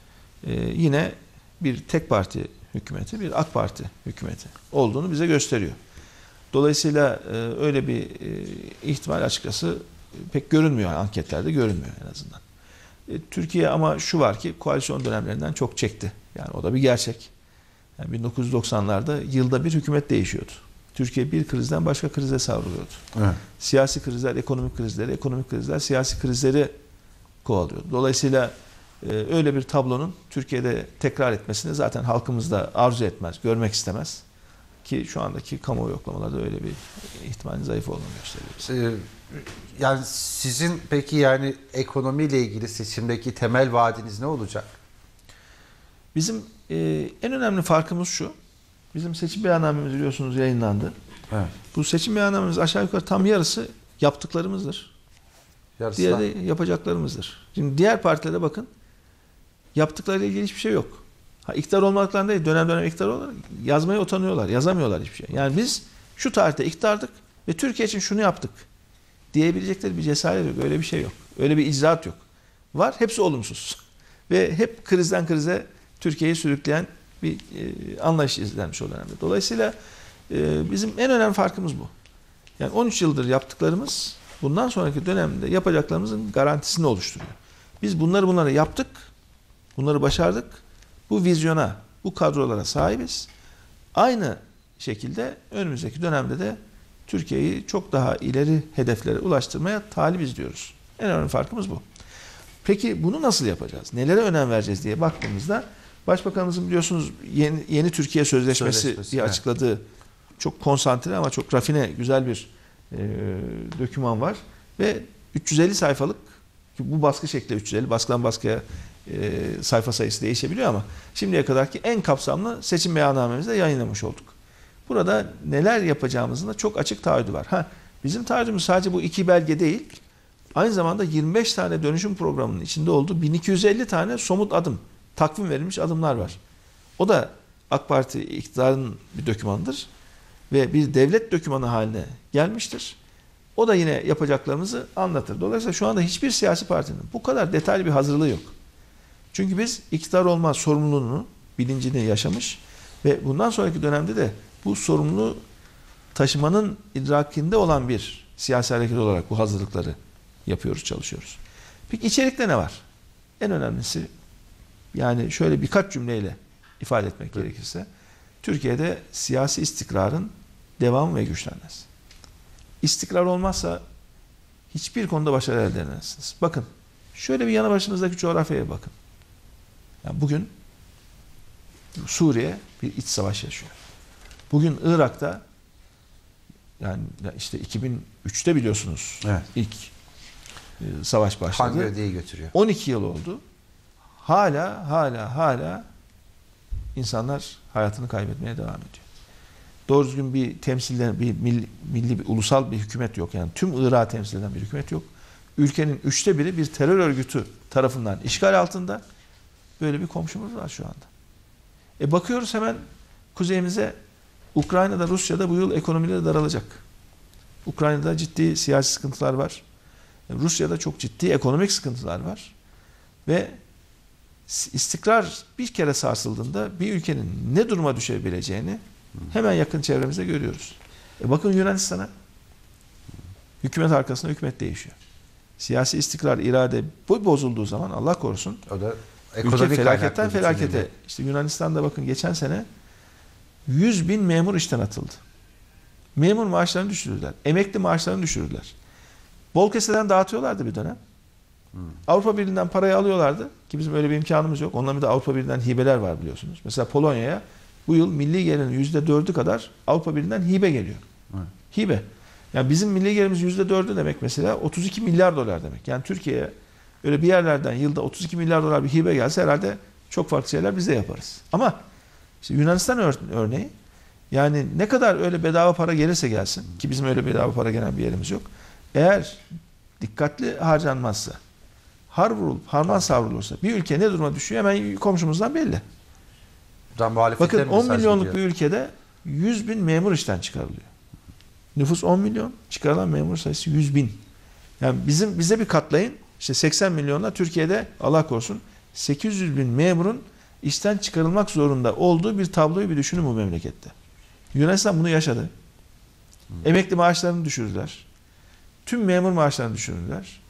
yine bir tek parti hükümeti, bir AK Parti hükümeti olduğunu bize gösteriyor. Dolayısıyla öyle bir ihtimal açıkçası pek görünmüyor, anketlerde görünmüyor en azından. Türkiye ama şu var ki koalisyon dönemlerinden çok çekti. Yani o da bir gerçek. Yani 1990'larda yılda bir hükümet değişiyordu. Türkiye bir krizden başka krize savruluyordu. Evet. Siyasi krizler, ekonomik krizler, siyasi krizleri kovalıyordu. Dolayısıyla öyle bir tablonun Türkiye'de tekrar etmesini zaten halkımız da arzu etmez, görmek istemez. Ki şu andaki kamuoyu yoklamalarda öyle bir ihtimalin zayıf olduğunu gösteriyor. Yani sizin peki yani ekonomiyle ilgili seçimdeki temel vaadiniz ne olacak? Bizim en önemli farkımız şu. Bizim seçim beyannamemiz biliyorsunuz yayınlandı. Evet. Bu seçim beyannamemiz aşağı yukarı tam yarısı yaptıklarımızdır. Yarısı diğeri de yapacaklarımızdır. Şimdi diğer partilere bakın. Yaptıklarıyla ilgili hiçbir şey yok. İktidar olmaklarından değil, dönem dönem iktidar olarak yazmaya utanıyorlar, yazamıyorlar hiçbir şey. Yani biz şu tarihte iktidardık ve Türkiye için şunu yaptık diyebilecekleri bir cesaret yok, öyle bir şey yok. Öyle bir icraat yok. Var, hepsi olumsuz. Ve hep krizden krize Türkiye'yi sürükleyen bir anlayış izlenmiş o dönemde. Dolayısıyla bizim en önemli farkımız bu. Yani 13 yıldır yaptıklarımız bundan sonraki dönemde yapacaklarımızın garantisini oluşturuyor. Biz bunları yaptık, bunları başardık. Bu vizyona, bu kadrolara sahibiz. Aynı şekilde önümüzdeki dönemde de Türkiye'yi çok daha ileri hedeflere ulaştırmaya talibiz diyoruz. En önemli farkımız bu. Peki bunu nasıl yapacağız? Nelere önem vereceğiz diye baktığımızda Başbakanımızın biliyorsunuz yeni Türkiye Sözleşmesi diye açıkladığı çok konsantre ama çok rafine güzel bir doküman var. Ve 350 sayfalık, bu baskı şekli 350, baskıdan baskıya sayfa sayısı değişebiliyor ama şimdiye kadarki en kapsamlı seçim beyannamemizde yayınlamış olduk. Burada neler yapacağımızın da çok açık taahhüdü var. Bizim taahhüdümüz sadece bu 2 belge değil, aynı zamanda 25 tane dönüşüm programının içinde olduğu 1250 tane somut adım, takvim verilmiş adımlar var. O da AK Parti iktidarının bir dokümanıdır ve bir devlet dokümanı haline gelmiştir. O da yine yapacaklarımızı anlatır. Dolayısıyla şu anda hiçbir siyasi partinin bu kadar detaylı bir hazırlığı yok. Çünkü biz iktidar olma sorumluluğunu, bilincini yaşamış ve bundan sonraki dönemde de bu sorumluluğu taşımanın idrakinde olan bir siyasi hareket olarak bu hazırlıkları yapıyoruz, çalışıyoruz. Peki içerikte ne var? En önemlisi, yani şöyle birkaç cümleyle ifade etmek Evet. gerekirse, Türkiye'de siyasi istikrarın devamı ve güçlenmesi. İstikrar olmazsa hiçbir konuda başarı elde edemezsiniz. Bakın, şöyle bir yanı başınızdaki coğrafyaya bakın. Yani bugün Suriye bir iç savaş yaşıyor. Bugün Irak'ta, yani işte 2003'te biliyorsunuz Evet. ilk savaş başladı. Hangi ödeyi götürüyor? 12 yıl oldu. Hala insanlar hayatını kaybetmeye devam ediyor. Doğru düzgün bir temsilden, bir milli, bir ulusal bir hükümet yok. Yani tüm Irak'ı temsil eden bir hükümet yok. Ülkenin 1/3 bir terör örgütü tarafından işgal altında. Böyle bir komşumuz var şu anda. Bakıyoruz hemen kuzeyimize, Ukrayna'da, Rusya'da bu yıl ekonomileri daralacak. Ukrayna'da ciddi siyasi sıkıntılar var. Rusya'da çok ciddi ekonomik sıkıntılar var. Ve istikrar bir kere sarsıldığında bir ülkenin ne duruma düşebileceğini hemen yakın çevremizde görüyoruz. Bakın Yunanistan'a. Hükümet arkasında hükümet değişiyor. Siyasi istikrar, irade bu bozulduğu zaman Allah korusun O da ülke ekonomik felaketten kaynaklı felakete. bütünlüğü. İşte Yunanistan'da bakın geçen sene 100.000 memur işten atıldı. Memur maaşlarını düşürdüler. Emekli maaşlarını düşürdüler. Bol keseden dağıtıyorlardı bir dönem. Avrupa Birliği'nden parayı alıyorlardı ki bizim öyle bir imkanımız yok. Onların bir de Avrupa Birliği'nden hibeler var biliyorsunuz. Mesela Polonya'ya bu yıl milli gelirin %4'ü kadar Avrupa Birliği'nden hibe geliyor. Evet. Hibe. Yani bizim milli gelirimiz %4'ü demek mesela 32 milyar dolar demek. Yani Türkiye'ye öyle bir yerlerden yılda 32 milyar dolar bir hibe gelse herhalde çok farklı şeyler biz de yaparız. Ama işte Yunanistan örneği, yani ne kadar öyle bedava para gelirse gelsin ki bizim öyle bedava para gelen bir yerimiz yok. Eğer dikkatli harcanmazsa, har vurulup harman savrulursa bir ülke ne duruma düşüyor hemen komşumuzdan belli. Buradan muhalefetten Bakın 10 mesaj milyonluk gidiyor. bir ülkede 100.000 memur işten çıkarılıyor. Nüfus 10 milyon, çıkarılan memur sayısı 100.000. Yani bize bir katlayın. İşte 80 milyonla Türkiye'de Allah korusun 800.000 memurun işten çıkarılmak zorunda olduğu bir tabloyu bir düşünün bu memlekette. Yunanistan bunu yaşadı. Emekli maaşlarını düşürdüler. Tüm memur maaşlarını düşürdüler.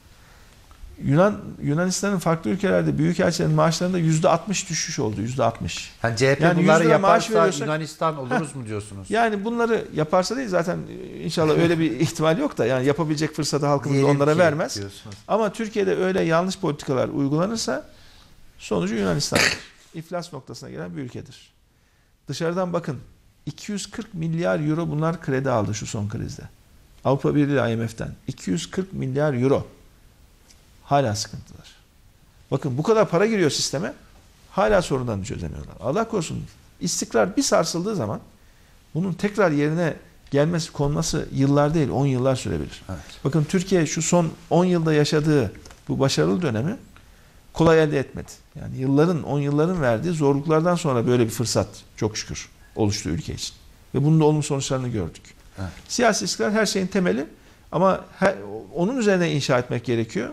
Yunanistan'ın farklı ülkelerde büyükelçilerin maaşlarında %60 düşüş oldu. %60. Yani CHP Yani 100 bunları lira maaş yaparsa veriyorsak- Yunanistan oluruz mu diyorsunuz? Yani bunları yaparsa değil zaten inşallah öyle bir ihtimal yok da yani yapabilecek fırsatı halkımız Diyelim onlara ki vermez. diyorsunuz. Ama Türkiye'de öyle yanlış politikalar uygulanırsa sonucu Yunanistan'dır. İflas noktasına gelen bir ülkedir. Dışarıdan bakın 240 milyar euro bunlar kredi aldı şu son krizde. Avrupa Birliği IMF'den 240 milyar euro. Hala sıkıntılar. Bakın bu kadar para giriyor sisteme. Hala sorunlarını çözemiyorlar. Allah korusun istikrar bir sarsıldığı zaman bunun tekrar yerine gelmesi, konması yıllar değil 10 yıllar sürebilir. Evet. Bakın Türkiye şu son 10 yılda yaşadığı bu başarılı dönemi kolay elde etmedi. Yani 10 yılların verdiği zorluklardan sonra böyle bir fırsat çok şükür oluştu ülke için. Ve bunun da olumlu sonuçlarını gördük. Evet. Siyasi istikrar her şeyin temeli ama onun üzerine inşa etmek gerekiyor.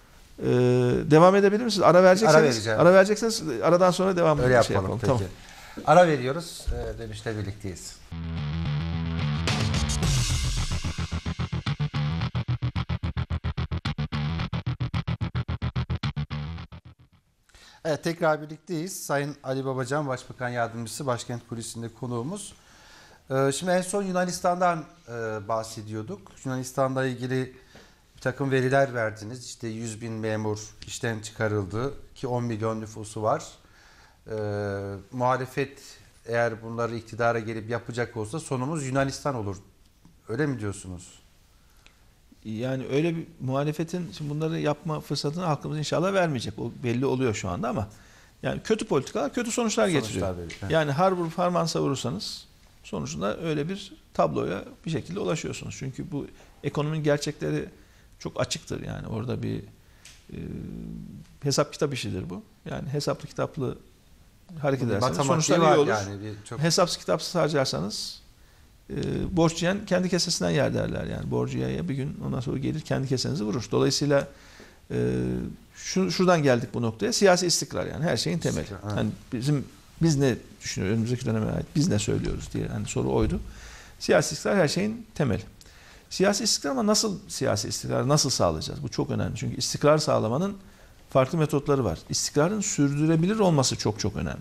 Devam edebilir misiniz? Ara verecekseniz. Ara vereceğim. Ara verecekseniz aradan sonra devam Öyle yapalım peki. Tamam. Ara veriyoruz. Dönüşte birlikteyiz. Evet, tekrar birlikteyiz. Sayın Ali Babacan, Başbakan Yardımcısı, Başkent Kulisi'nde konuğumuz. Şimdi en son Yunanistan'dan bahsediyorduk. Yunanistan'la ilgili bir takım veriler verdiniz. İşte 100.000 memur işten çıkarıldı ki 10 milyon nüfusu var. Muhalefet eğer bunları iktidara gelip yapacak olsa sonumuz Yunanistan olur. Öyle mi diyorsunuz? Yani öyle bir muhalefetin şimdi bunları yapma fırsatını halkımız inşallah vermeyecek. O belli oluyor şu anda ama yani kötü politikalar kötü sonuçlar getiriyor. veriyor, evet. Yani har vurup harman savurursanız sonucunda öyle bir tabloya bir şekilde ulaşıyorsunuz. Çünkü bu ekonominin gerçekleri çok açıktır yani. Orada bir hesap kitap işidir bu. Yani hesaplı kitaplı hareket ederseniz sonuçlar iyi olur. Yani çok... Hesapsız kitapsız harcarsanız borç yiyen kendi kesesinden yer derler yani. Borcu yaya bir gün ondan sonra gelir kendi kesenizi vurur. Dolayısıyla şuradan geldik bu noktaya. Siyasi istikrar yani her şeyin temeli. İstikrar, evet. Yani biz ne düşünüyoruz? Önümüzdeki döneme ait biz ne söylüyoruz diye hani soru oydu. Siyasi istikrar her şeyin temeli. Siyasi istikrar ama nasıl siyasi istikrar nasıl sağlayacağız? Bu çok önemli. Çünkü istikrar sağlamanın farklı metotları var. İstikrarın sürdürülebilir olması çok çok önemli.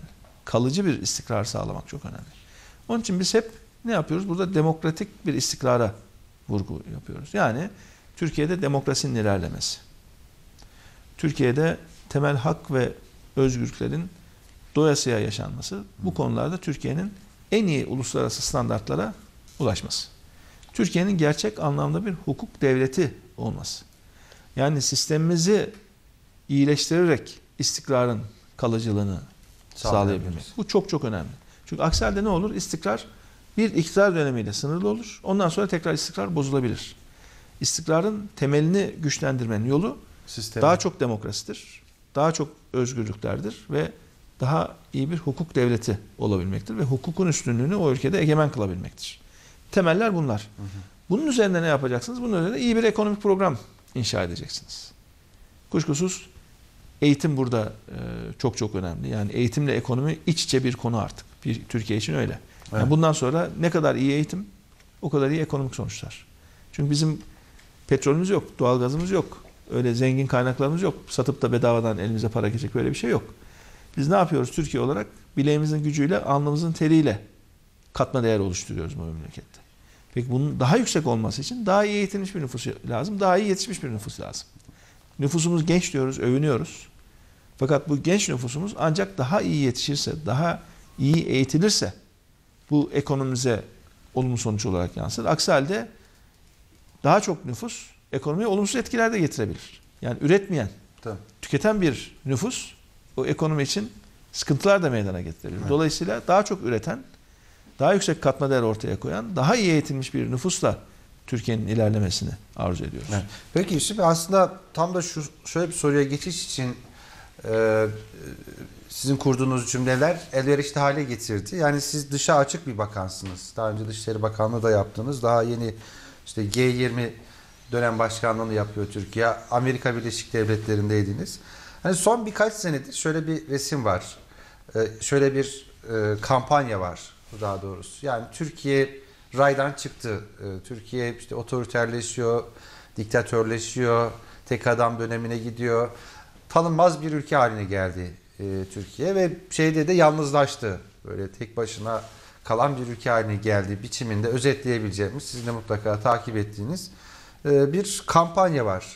kalıcı bir istikrar sağlamak çok önemli. Onun için biz hep ne yapıyoruz? Burada demokratik bir istikrara vurgu yapıyoruz. Yani Türkiye'de demokrasinin ilerlemesi. Türkiye'de temel hak ve özgürlüklerin doyasıya yaşanması. Bu konularda Türkiye'nin en iyi uluslararası standartlara ulaşması. Türkiye'nin gerçek anlamda bir hukuk devleti olması. Yani sistemimizi iyileştirerek istikrarın kalıcılığını sağlayabilmek. Bu çok çok önemli. Çünkü aksi halde ne olur? İstikrar bir iktidar dönemiyle sınırlı olur. Ondan sonra tekrar istikrar bozulabilir. İstikrarın temelini güçlendirmenin yolu daha çok demokrasidir, daha çok özgürlüklerdir ve daha iyi bir hukuk devleti olabilmektir ve hukukun üstünlüğünü o ülkede egemen kılabilmektir. Temeller bunlar. Bunun üzerine ne yapacaksınız? Bunun üzerine iyi bir ekonomik program inşa edeceksiniz. Kuşkusuz eğitim burada çok çok önemli. Yani eğitimle ekonomi iç içe bir konu artık. Türkiye için öyle. Yani evet. Bundan sonra ne kadar iyi eğitim, o kadar iyi ekonomik sonuçlar. Çünkü bizim petrolümüz yok, doğalgazımız yok. Öyle zengin kaynaklarımız yok. Satıp da bedavadan elimize para geçecek böyle bir şey yok. Biz ne yapıyoruz Türkiye olarak? Bileğimizin gücüyle, alnımızın teriyle katma değer oluşturuyoruz bu memlekette. Peki bunun daha yüksek olması için daha iyi eğitilmiş bir nüfus lazım, daha iyi yetişmiş bir nüfus lazım. Nüfusumuz genç diyoruz, övünüyoruz. Fakat bu genç nüfusumuz ancak daha iyi yetişirse, daha iyi eğitilirse bu ekonomimize olumlu sonuç olarak yansır. Aksi halde daha çok nüfus ekonomiye olumsuz etkiler de getirebilir. Yani üretmeyen, tüketen bir nüfus o ekonomi için sıkıntılar da meydana getirebilir. Evet. Dolayısıyla daha çok üreten, daha yüksek katma değer ortaya koyan, daha iyi eğitilmiş bir nüfusla Türkiye'nin ilerlemesini arzu ediyoruz. Evet. Peki Yusuf Bey, aslında tam da şöyle bir soruya geçiş için sizin kurduğunuz cümleler elverişli hale getirdi. Yani siz dışa açık bir bakansınız. Daha önce Dışişleri Bakanlığı da yaptınız. Daha yeni işte G20 dönem başkanlığını yapıyor Türkiye. Amerika Birleşik Devletleri'ndeydiniz. Hani son birkaç senedir şöyle bir resim var. Şöyle bir kampanya var daha doğrusu. Yani Türkiye raydan çıktı. Türkiye işte otoriterleşiyor, diktatörleşiyor, tek adam dönemine gidiyor. Tanınmaz bir ülke haline geldi Türkiye ve şeyde de yalnızlaştı. Böyle tek başına kalan bir ülke haline geldi biçiminde özetleyebileceğimiz, sizin de mutlaka takip ettiğiniz bir kampanya var.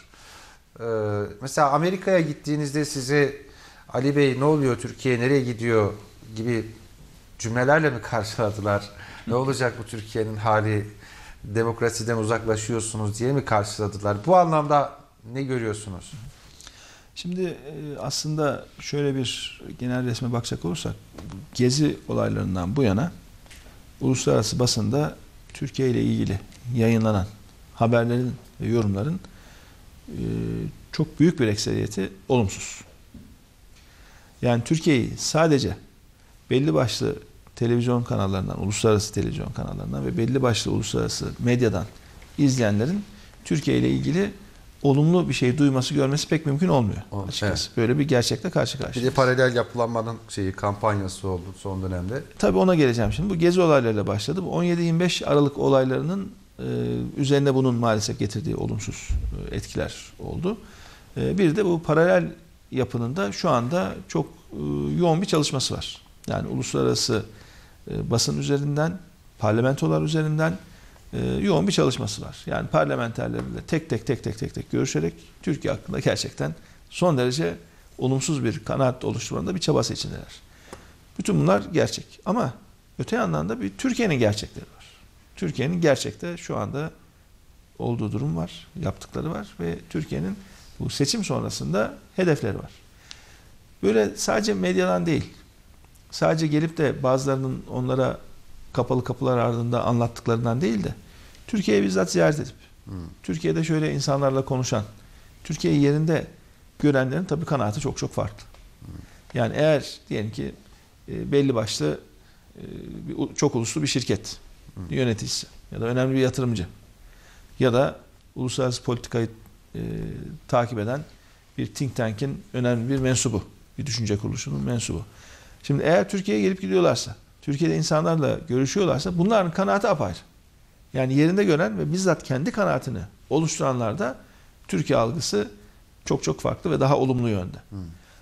Mesela Amerika'ya gittiğinizde sizi Ali Bey ne oluyor, Türkiye nereye gidiyor gibi cümlelerle mi karşıladılar? Ne olacak bu Türkiye'nin hali, demokrasiden uzaklaşıyorsunuz diye mi karşıladılar? Bu anlamda ne görüyorsunuz? Şimdi aslında şöyle bir genel resme bakacak olursak, Gezi olaylarından bu yana uluslararası basında Türkiye ile ilgili yayınlanan haberlerin ve yorumların çok büyük bir ekseriyeti olumsuz. Yani Türkiye'yi sadece belli başlı televizyon kanallarından, uluslararası televizyon kanallarından ve belli başlı uluslararası medyadan izleyenlerin Türkiye ile ilgili olumlu bir şey duyması, görmesi pek mümkün olmuyor açıkçası. Evet. Böyle bir gerçekle karşı karşıyayız. Bir de paralel yapılanmanın kampanyası oldu son dönemde. Tabii ona geleceğim şimdi. Bu Gezi olaylarıyla başladı. Bu 17-25 Aralık olaylarının üzerine bunun maalesef getirdiği olumsuz etkiler oldu. Bir de bu paralel yapının da şu anda çok yoğun bir çalışması var. Yani uluslararası basın üzerinden, parlamentolar üzerinden yoğun bir çalışması var. Yani parlamenterlerle tek görüşerek Türkiye hakkında gerçekten son derece olumsuz bir kanaat oluşturmanda bir çabası içindeler. Bütün bunlar gerçek. Ama öte yandan da bir Türkiye'nin gerçekleri var. Türkiye'nin gerçekte şu anda olduğu durum var, yaptıkları var ve Türkiye'nin bu seçim sonrasında hedefleri var. Böyle sadece medyadan değil, sadece gelip de bazılarının onlara kapalı kapılar ardında anlattıklarından değil de Türkiye'yi bizzat ziyaret edip Türkiye'de şöyle insanlarla konuşan, Türkiye'yi yerinde görenlerin tabii kanaati çok çok farklı. Yani eğer diyelim ki belli başlı çok uluslu bir şirket yöneticisi ya da önemli bir yatırımcı ya da uluslararası politikayı takip eden bir think tank'in önemli bir mensubu, bir düşünce kuruluşunun mensubu. Şimdi eğer Türkiye'ye gelip gidiyorlarsa, Türkiye'de insanlarla görüşüyorlarsa bunların kanaati apayrı. Yani yerinde gören ve bizzat kendi kanaatini oluşturanlarda Türkiye algısı çok çok farklı ve daha olumlu yönde.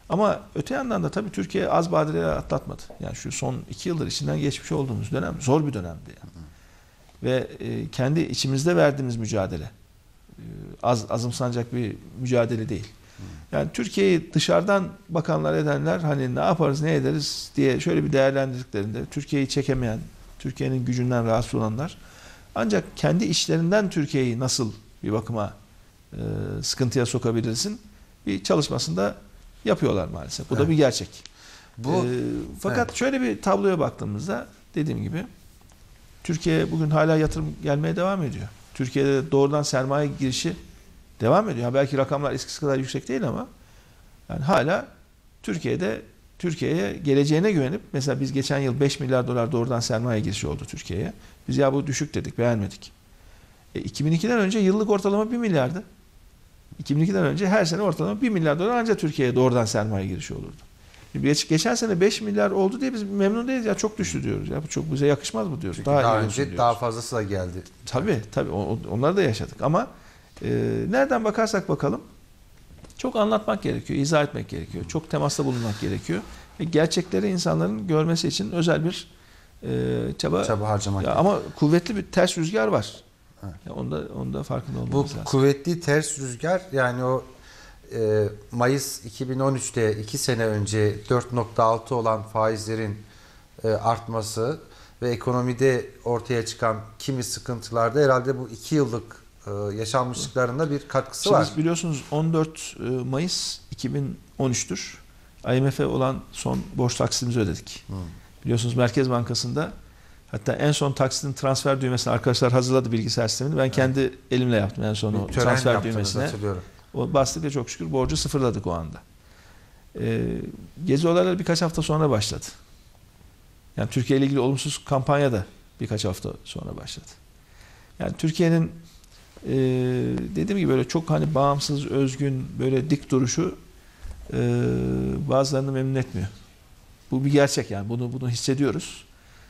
Ama öte yandan da tabii Türkiye az badireler atlatmadı. Yani şu son 2 yıldır içinden geçmiş olduğumuz dönem zor bir dönemdi yani. Ve kendi içimizde verdiğimiz mücadele azımsanacak bir mücadele değil. Yani Türkiye'yi dışarıdan bakanlar edenler hani ne yaparız ne ederiz diye şöyle bir değerlendirdiklerinde Türkiye'yi çekemeyen, Türkiye'nin gücünden rahatsız olanlar ancak kendi işlerinden Türkiye'yi nasıl bir bakıma sıkıntıya sokabilirsin bir çalışmasında yapıyorlar maalesef. Bu da bir gerçek. Fakat şöyle bir tabloya baktığımızda dediğim gibi Türkiye bugün hala yatırım gelmeye devam ediyor. Türkiye'de doğrudan sermaye girişi devam ediyor. Belki rakamlar eskisi kadar yüksek değil ama yani hala Türkiye'ye geleceğine güvenip mesela biz geçen yıl 5 milyar dolar doğrudan sermaye girişi oldu Türkiye'ye. Biz ya bu düşük dedik, beğenmedik. 2002'den önce yıllık ortalama 1 milyardı. 2002'den önce her sene ortalama 1 milyar dolar ancak Türkiye'ye doğrudan sermaye girişi olurdu. Geçen sene 5 milyar oldu diye biz memnun değiliz. Ya çok düştü diyoruz. Ya bu çok bize yakışmaz bu diyoruz. Çünkü daha önce daha fazlası da geldi. Tabii onları da yaşadık ama nereden bakarsak bakalım çok anlatmak gerekiyor, izah etmek gerekiyor. Çok temasta bulunmak gerekiyor. Ve gerçekleri insanların görmesi için özel bir çaba harcamak gerekiyor. Ama kuvvetli bir ters rüzgar var. Evet. Onda farkında olmamız lazım. Bu kuvvetli ters rüzgar yani o Mayıs 2013'te 2 sene önce 4.6 olan faizlerin artması ve ekonomide ortaya çıkan kimi sıkıntılarda herhalde bu 2 yıllık yaşanmışlıklarında bir katkısı var. Siz biliyorsunuz 14 Mayıs 2013'tür. IMF'e olan son borç taksitimizi ödedik. Biliyorsunuz Merkez Bankası'nda hatta en son taksitin transfer düğmesini arkadaşlar hazırladı bilgisayar sistemini. Ben kendi elimle yaptım en son o transfer düğmesine. O bastık ve çok şükür borcu sıfırladık o anda. Gezi olayları birkaç hafta sonra başladı. Yani Türkiye ile ilgili olumsuz kampanya da birkaç hafta sonra başladı. Yani Türkiye'nin dediğim gibi böyle çok hani bağımsız, özgün, böyle dik duruşu bazılarını memnun etmiyor. Bu bir gerçek yani. Bunu hissediyoruz.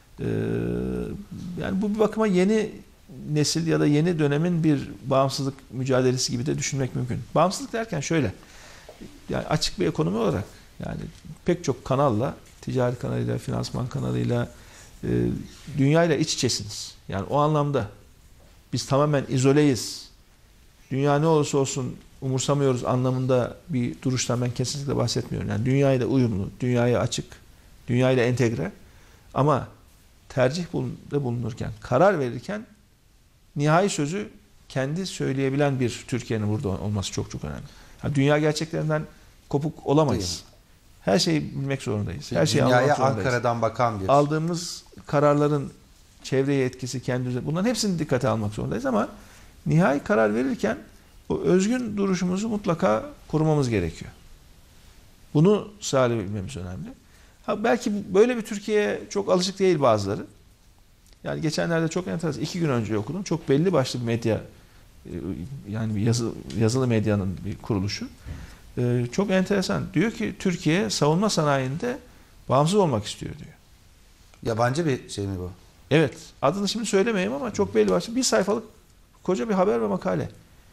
Yani bu bir bakıma yeni nesil ya da yeni dönemin bir bağımsızlık mücadelesi gibi de düşünmek mümkün. Bağımsızlık derken şöyle, yani açık bir ekonomi olarak yani pek çok kanalla, ticari kanalıyla, finansman kanalıyla dünyayla iç içesiniz. Yani o anlamda biz tamamen izoleyiz. Dünya ne olursa olsun umursamıyoruz anlamında bir duruştan ben kesinlikle bahsetmiyorum. Yani dünyayla uyumlu, dünyaya açık, dünyayla entegre ama tercihde bulunurken, karar verirken nihai sözü kendi söyleyebilen bir Türkiye'nin burada olması çok çok önemli. Yani dünya gerçeklerinden kopuk olamayız. Her şeyi bilmek zorundayız. Her şeyi dünyaya anlamak zorundayız. Ankara'dan bakan bir. Aldığımız kararların çevreye etkisi, kendimize bunların hepsini dikkate almak zorundayız ama nihai karar verirken o özgün duruşumuzu mutlaka korumamız gerekiyor. Bunu sağlayabilmemiz önemli. Belki böyle bir Türkiye'ye çok alışık değil bazıları. Yani geçenlerde çok enteresan 2 gün önce okudum. Çok belli başlı bir medya yani bir yazılı medyanın bir kuruluşu. Çok enteresan. Diyor ki Türkiye savunma sanayinde bağımsız olmak istiyor diyor. Yabancı bir şey mi bu? Evet. Adını şimdi söylemeyeyim ama çok belli başlı. Bir sayfalık koca bir haber ve makale.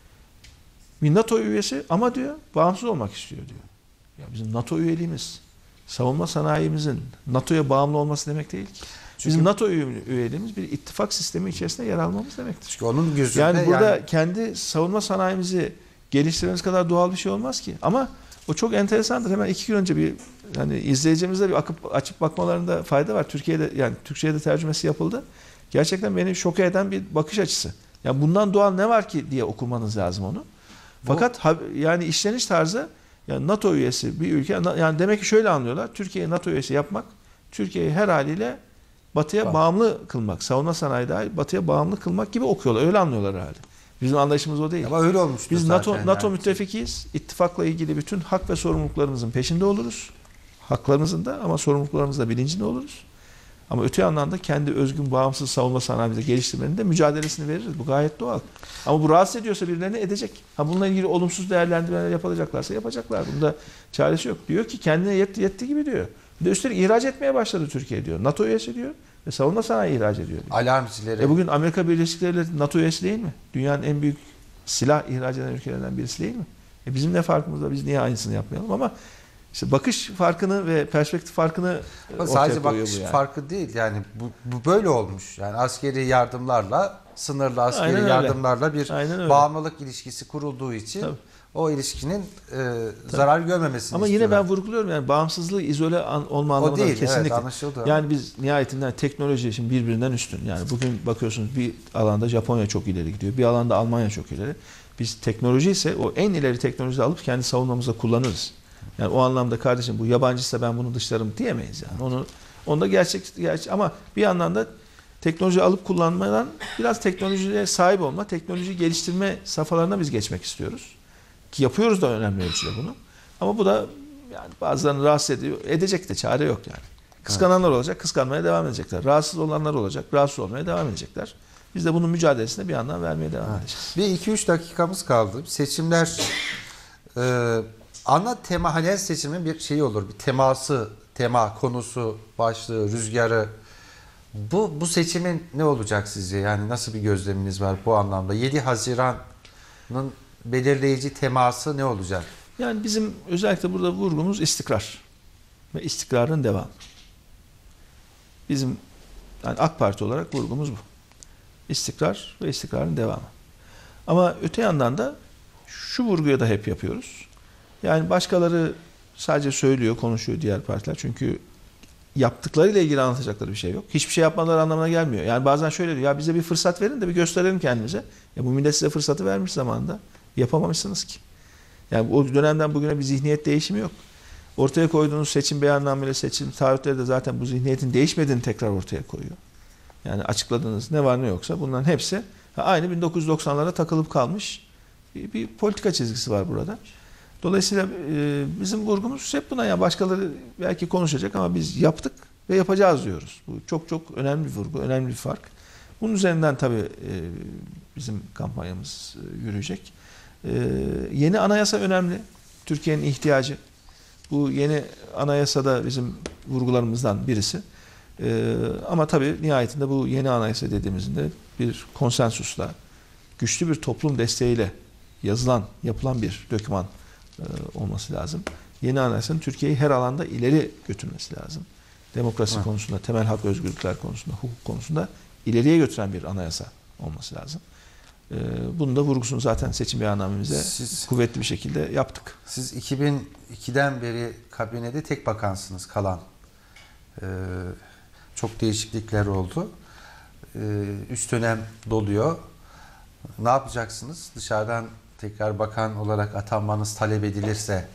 Bir NATO üyesi ama diyor bağımsız olmak istiyor diyor. Ya bizim NATO üyeliğimiz savunma sanayimizin NATO'ya bağımlı olması demek değil ki. Bizim NATO üyeliğimiz bir ittifak sistemi içerisinde yer almamız demektir. Çünkü onun gözünde yani burada kendi savunma sanayimizi geliştirmemiz kadar doğal bir şey olmaz ki. Ama o çok enteresandır. Hemen 2 gün önce bir hani izleyicimizle bir açıp bakmalarında fayda var. Türkiye'de yani Türkçe'ye de tercümesi yapıldı. Gerçekten beni şok eden bir bakış açısı. Yani bundan doğal ne var ki diye okumanız lazım onu. Fakat yani işleniş tarzı yani NATO üyesi bir ülke yani demek ki şöyle anlıyorlar. Türkiye'yi NATO üyesi yapmak, Türkiye'yi her haliyle Batı'ya bağımlı kılmak, savunma sanayi dahil Batı'ya bağımlı kılmak gibi okuyorlar. Öyle anlıyorlar herhalde. Bizim anlayışımız o değil. Ama öyle olmuştu biz zaten. NATO müttefikiyiz. İttifakla ilgili bütün hak ve sorumluluklarımızın peşinde oluruz. Haklarımızın da ama sorumluluklarımızın da bilincinde oluruz. Ama öte yandan da kendi özgün bağımsız savunma sanayimizi geliştirmenin de mücadelesini veririz. Bu gayet doğal. Ama bu rahatsız ediyorsa birilerini edecek. Bununla ilgili olumsuz değerlendirmeler yapılacaklarsa yapacaklar. Bunda çaresi yok. Diyor ki kendine yetti gibi diyor. Bir de üstelik ihraç etmeye başladı Türkiye diyor. NATO üyesi diyor. Ve savunma sanayi ihraç ediyor diyor. Alarm zilleri. Bugün Amerika Birleşik Devletleri NATO üyesi değil mi? Dünyanın en büyük silah ihraç eden ülkelerinden birisi değil mi? Bizim ne farkımız var? Biz niye aynısını yapmayalım? Ama İşte bakış farkını ve perspektif farkını ortaya Sadece koyuyor bakış bu yani. farkı değil yani bu böyle olmuş. Yani askeri yardımlarla, sınırlı askeri Aynen öyle. yardımlarla bir Aynen öyle. bağımlılık ilişkisi kurulduğu için Tabii. o ilişkinin zarar görmemesini Ama yine istiyorlar. ben vurguluyorum yani bağımsızlığı izole olma O anlamında değil, kesinlikle. evet, anlaşıldı. Yani biz nihayetinde teknoloji şimdi birbirinden üstün. Yani bugün bakıyorsunuz bir alanda Japonya çok ileri gidiyor. Bir alanda Almanya çok ileri. Biz teknoloji ise o en ileri teknolojiyi alıp kendi savunmamızda kullanırız. Yani o anlamda kardeşim bu yabancıysa ben bunu dışlarım diyemeyiz yani. Onda gerçek ama bir yandan da teknoloji alıp kullanmadan biraz teknolojiye sahip olma, teknoloji geliştirme safhalarına biz geçmek istiyoruz. Ki yapıyoruz da önemli ölçüde bunu. Ama bu da yani bazılarını rahatsız ediyor. Edecek de çare yok yani. Kıskananlar olacak, kıskanmaya devam edecekler. Rahatsız olanlar olacak, rahatsız olmaya devam edecekler. Biz de bunun mücadelesine bir yandan vermeye devam edeceğiz. Bir 2-3 dakikamız kaldı. Seçimler ana tema, hani her seçimin bir şeyi olur. Bir teması, tema, konusu, başlığı, rüzgarı. Bu seçimin ne olacak sizce? Yani nasıl bir gözleminiz var bu anlamda? 7 Haziran'ın belirleyici teması ne olacak? Yani bizim özellikle burada vurgumuz istikrar ve istikrarın devamı. Bizim yani AK Parti olarak vurgumuz bu. İstikrar ve istikrarın devamı. Ama öte yandan da şu vurguyu da hep yapıyoruz. Yani başkaları sadece söylüyor, konuşuyor diğer partiler. Çünkü yaptıklarıyla ilgili anlatacakları bir şey yok. Hiçbir şey yapmaları anlamına gelmiyor. Yani bazen şöyle diyor, ya bize bir fırsat verin de bir gösterelim kendimize. Ya bu millet size fırsatı vermiş zamanında. Yapamamışsınız ki. Yani o dönemden bugüne bir zihniyet değişimi yok. Ortaya koyduğunuz seçim beyannameleri, seçim taahhütleri de zaten bu zihniyetin değişmediğini tekrar ortaya koyuyor. Yani açıkladığınız ne var ne yoksa bunların hepsi aynı 1990'lara takılıp kalmış bir politika çizgisi var burada. Dolayısıyla bizim vurgumuz hep buna. Yani başkaları belki konuşacak ama biz yaptık ve yapacağız diyoruz. Bu çok çok önemli bir vurgu, önemli bir fark. Bunun üzerinden tabii bizim kampanyamız yürüyecek. Yeni anayasa önemli. Türkiye'nin ihtiyacı. Bu yeni anayasada bizim vurgularımızdan birisi. Ama tabii nihayetinde bu yeni anayasa dediğimizde bir konsensusla, güçlü bir toplum desteğiyle yapılan bir doküman olması lazım. Yeni anayasanın Türkiye'yi her alanda ileri götürmesi lazım. Demokrasi konusunda, temel hak özgürlükler konusunda, hukuk konusunda ileriye götüren bir anayasa olması lazım. Bunun da vurgusunu zaten seçim beyannamemize kuvvetli bir şekilde yaptık. Siz 2002'den beri kabinede tek bakansınız kalan. Çok değişiklikler oldu. Üst dönem doluyor. Ne yapacaksınız? Dışarıdan tekrar bakan olarak atanmanız talep edilirse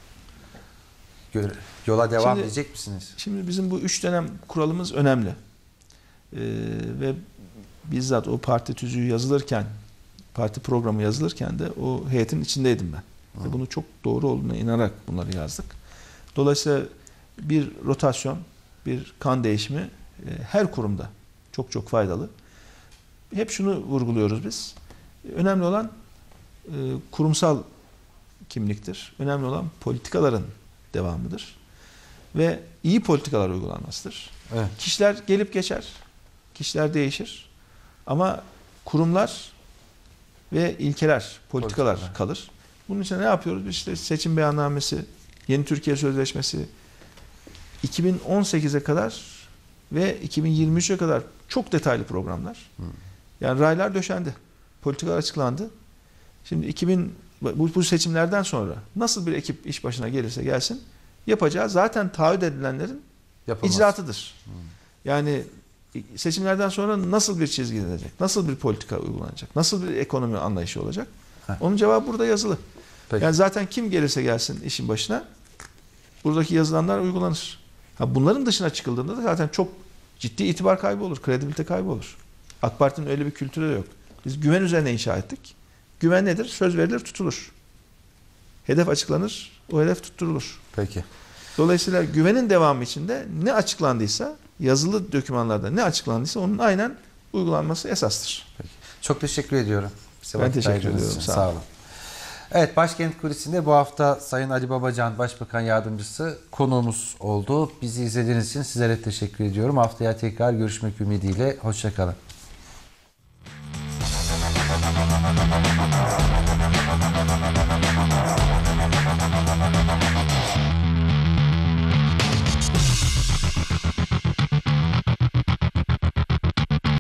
yola devam edecek misiniz? Şimdi bizim bu 3 dönem kuralımız önemli. Ve bizzat o parti tüzüğü yazılırken, parti programı yazılırken de o heyetin içindeydim ben. Ve bunu çok doğru olduğuna inanarak bunları yazdık. Dolayısıyla bir rotasyon, bir kan değişimi her kurumda çok çok faydalı. Hep şunu vurguluyoruz biz. Önemli olan kurumsal kimliktir. Önemli olan politikaların devamıdır. Ve iyi politikalar uygulanmasıdır. Evet. Kişiler gelip geçer. Kişiler değişir. Ama kurumlar ve ilkeler, politikalar kalır. Bunun için ne yapıyoruz? Biz işte seçim beyannamesi, Yeni Türkiye Sözleşmesi 2018'e kadar ve 2023'e kadar çok detaylı programlar. Yani raylar döşendi. Politikalar açıklandı. Şimdi bu seçimlerden sonra nasıl bir ekip iş başına gelirse gelsin yapacağı zaten taahhüt edilenlerin icraatıdır. Yani seçimlerden sonra nasıl bir çizgi gidecek, nasıl bir politika uygulanacak, nasıl bir ekonomi anlayışı olacak? Onun cevabı burada yazılı. Peki. Yani zaten kim gelirse gelsin işin başına buradaki yazılanlar uygulanır. Bunların dışına çıkıldığında da zaten çok ciddi itibar kaybı olur, kredibilite kaybı olur. AK Parti'nin öyle bir kültürü de yok. Biz güven üzerine inşa ettik. Güven nedir? Söz verilir, tutulur. Hedef açıklanır, o hedef tutturulur. Peki. Dolayısıyla güvenin devamı içinde ne açıklandıysa, yazılı dokümanlarda ne açıklandıysa onun aynen uygulanması esastır. Peki. Çok teşekkür ediyorum. Ben teşekkür ediyorum. Sağ olun. Evet, Başkent Kulisi'nde bu hafta Sayın Ali Babacan Başbakan Yardımcısı konuğumuz oldu. Bizi izlediğiniz için sizlere teşekkür ediyorum. Haftaya tekrar görüşmek ümidiyle. Hoşça kalın.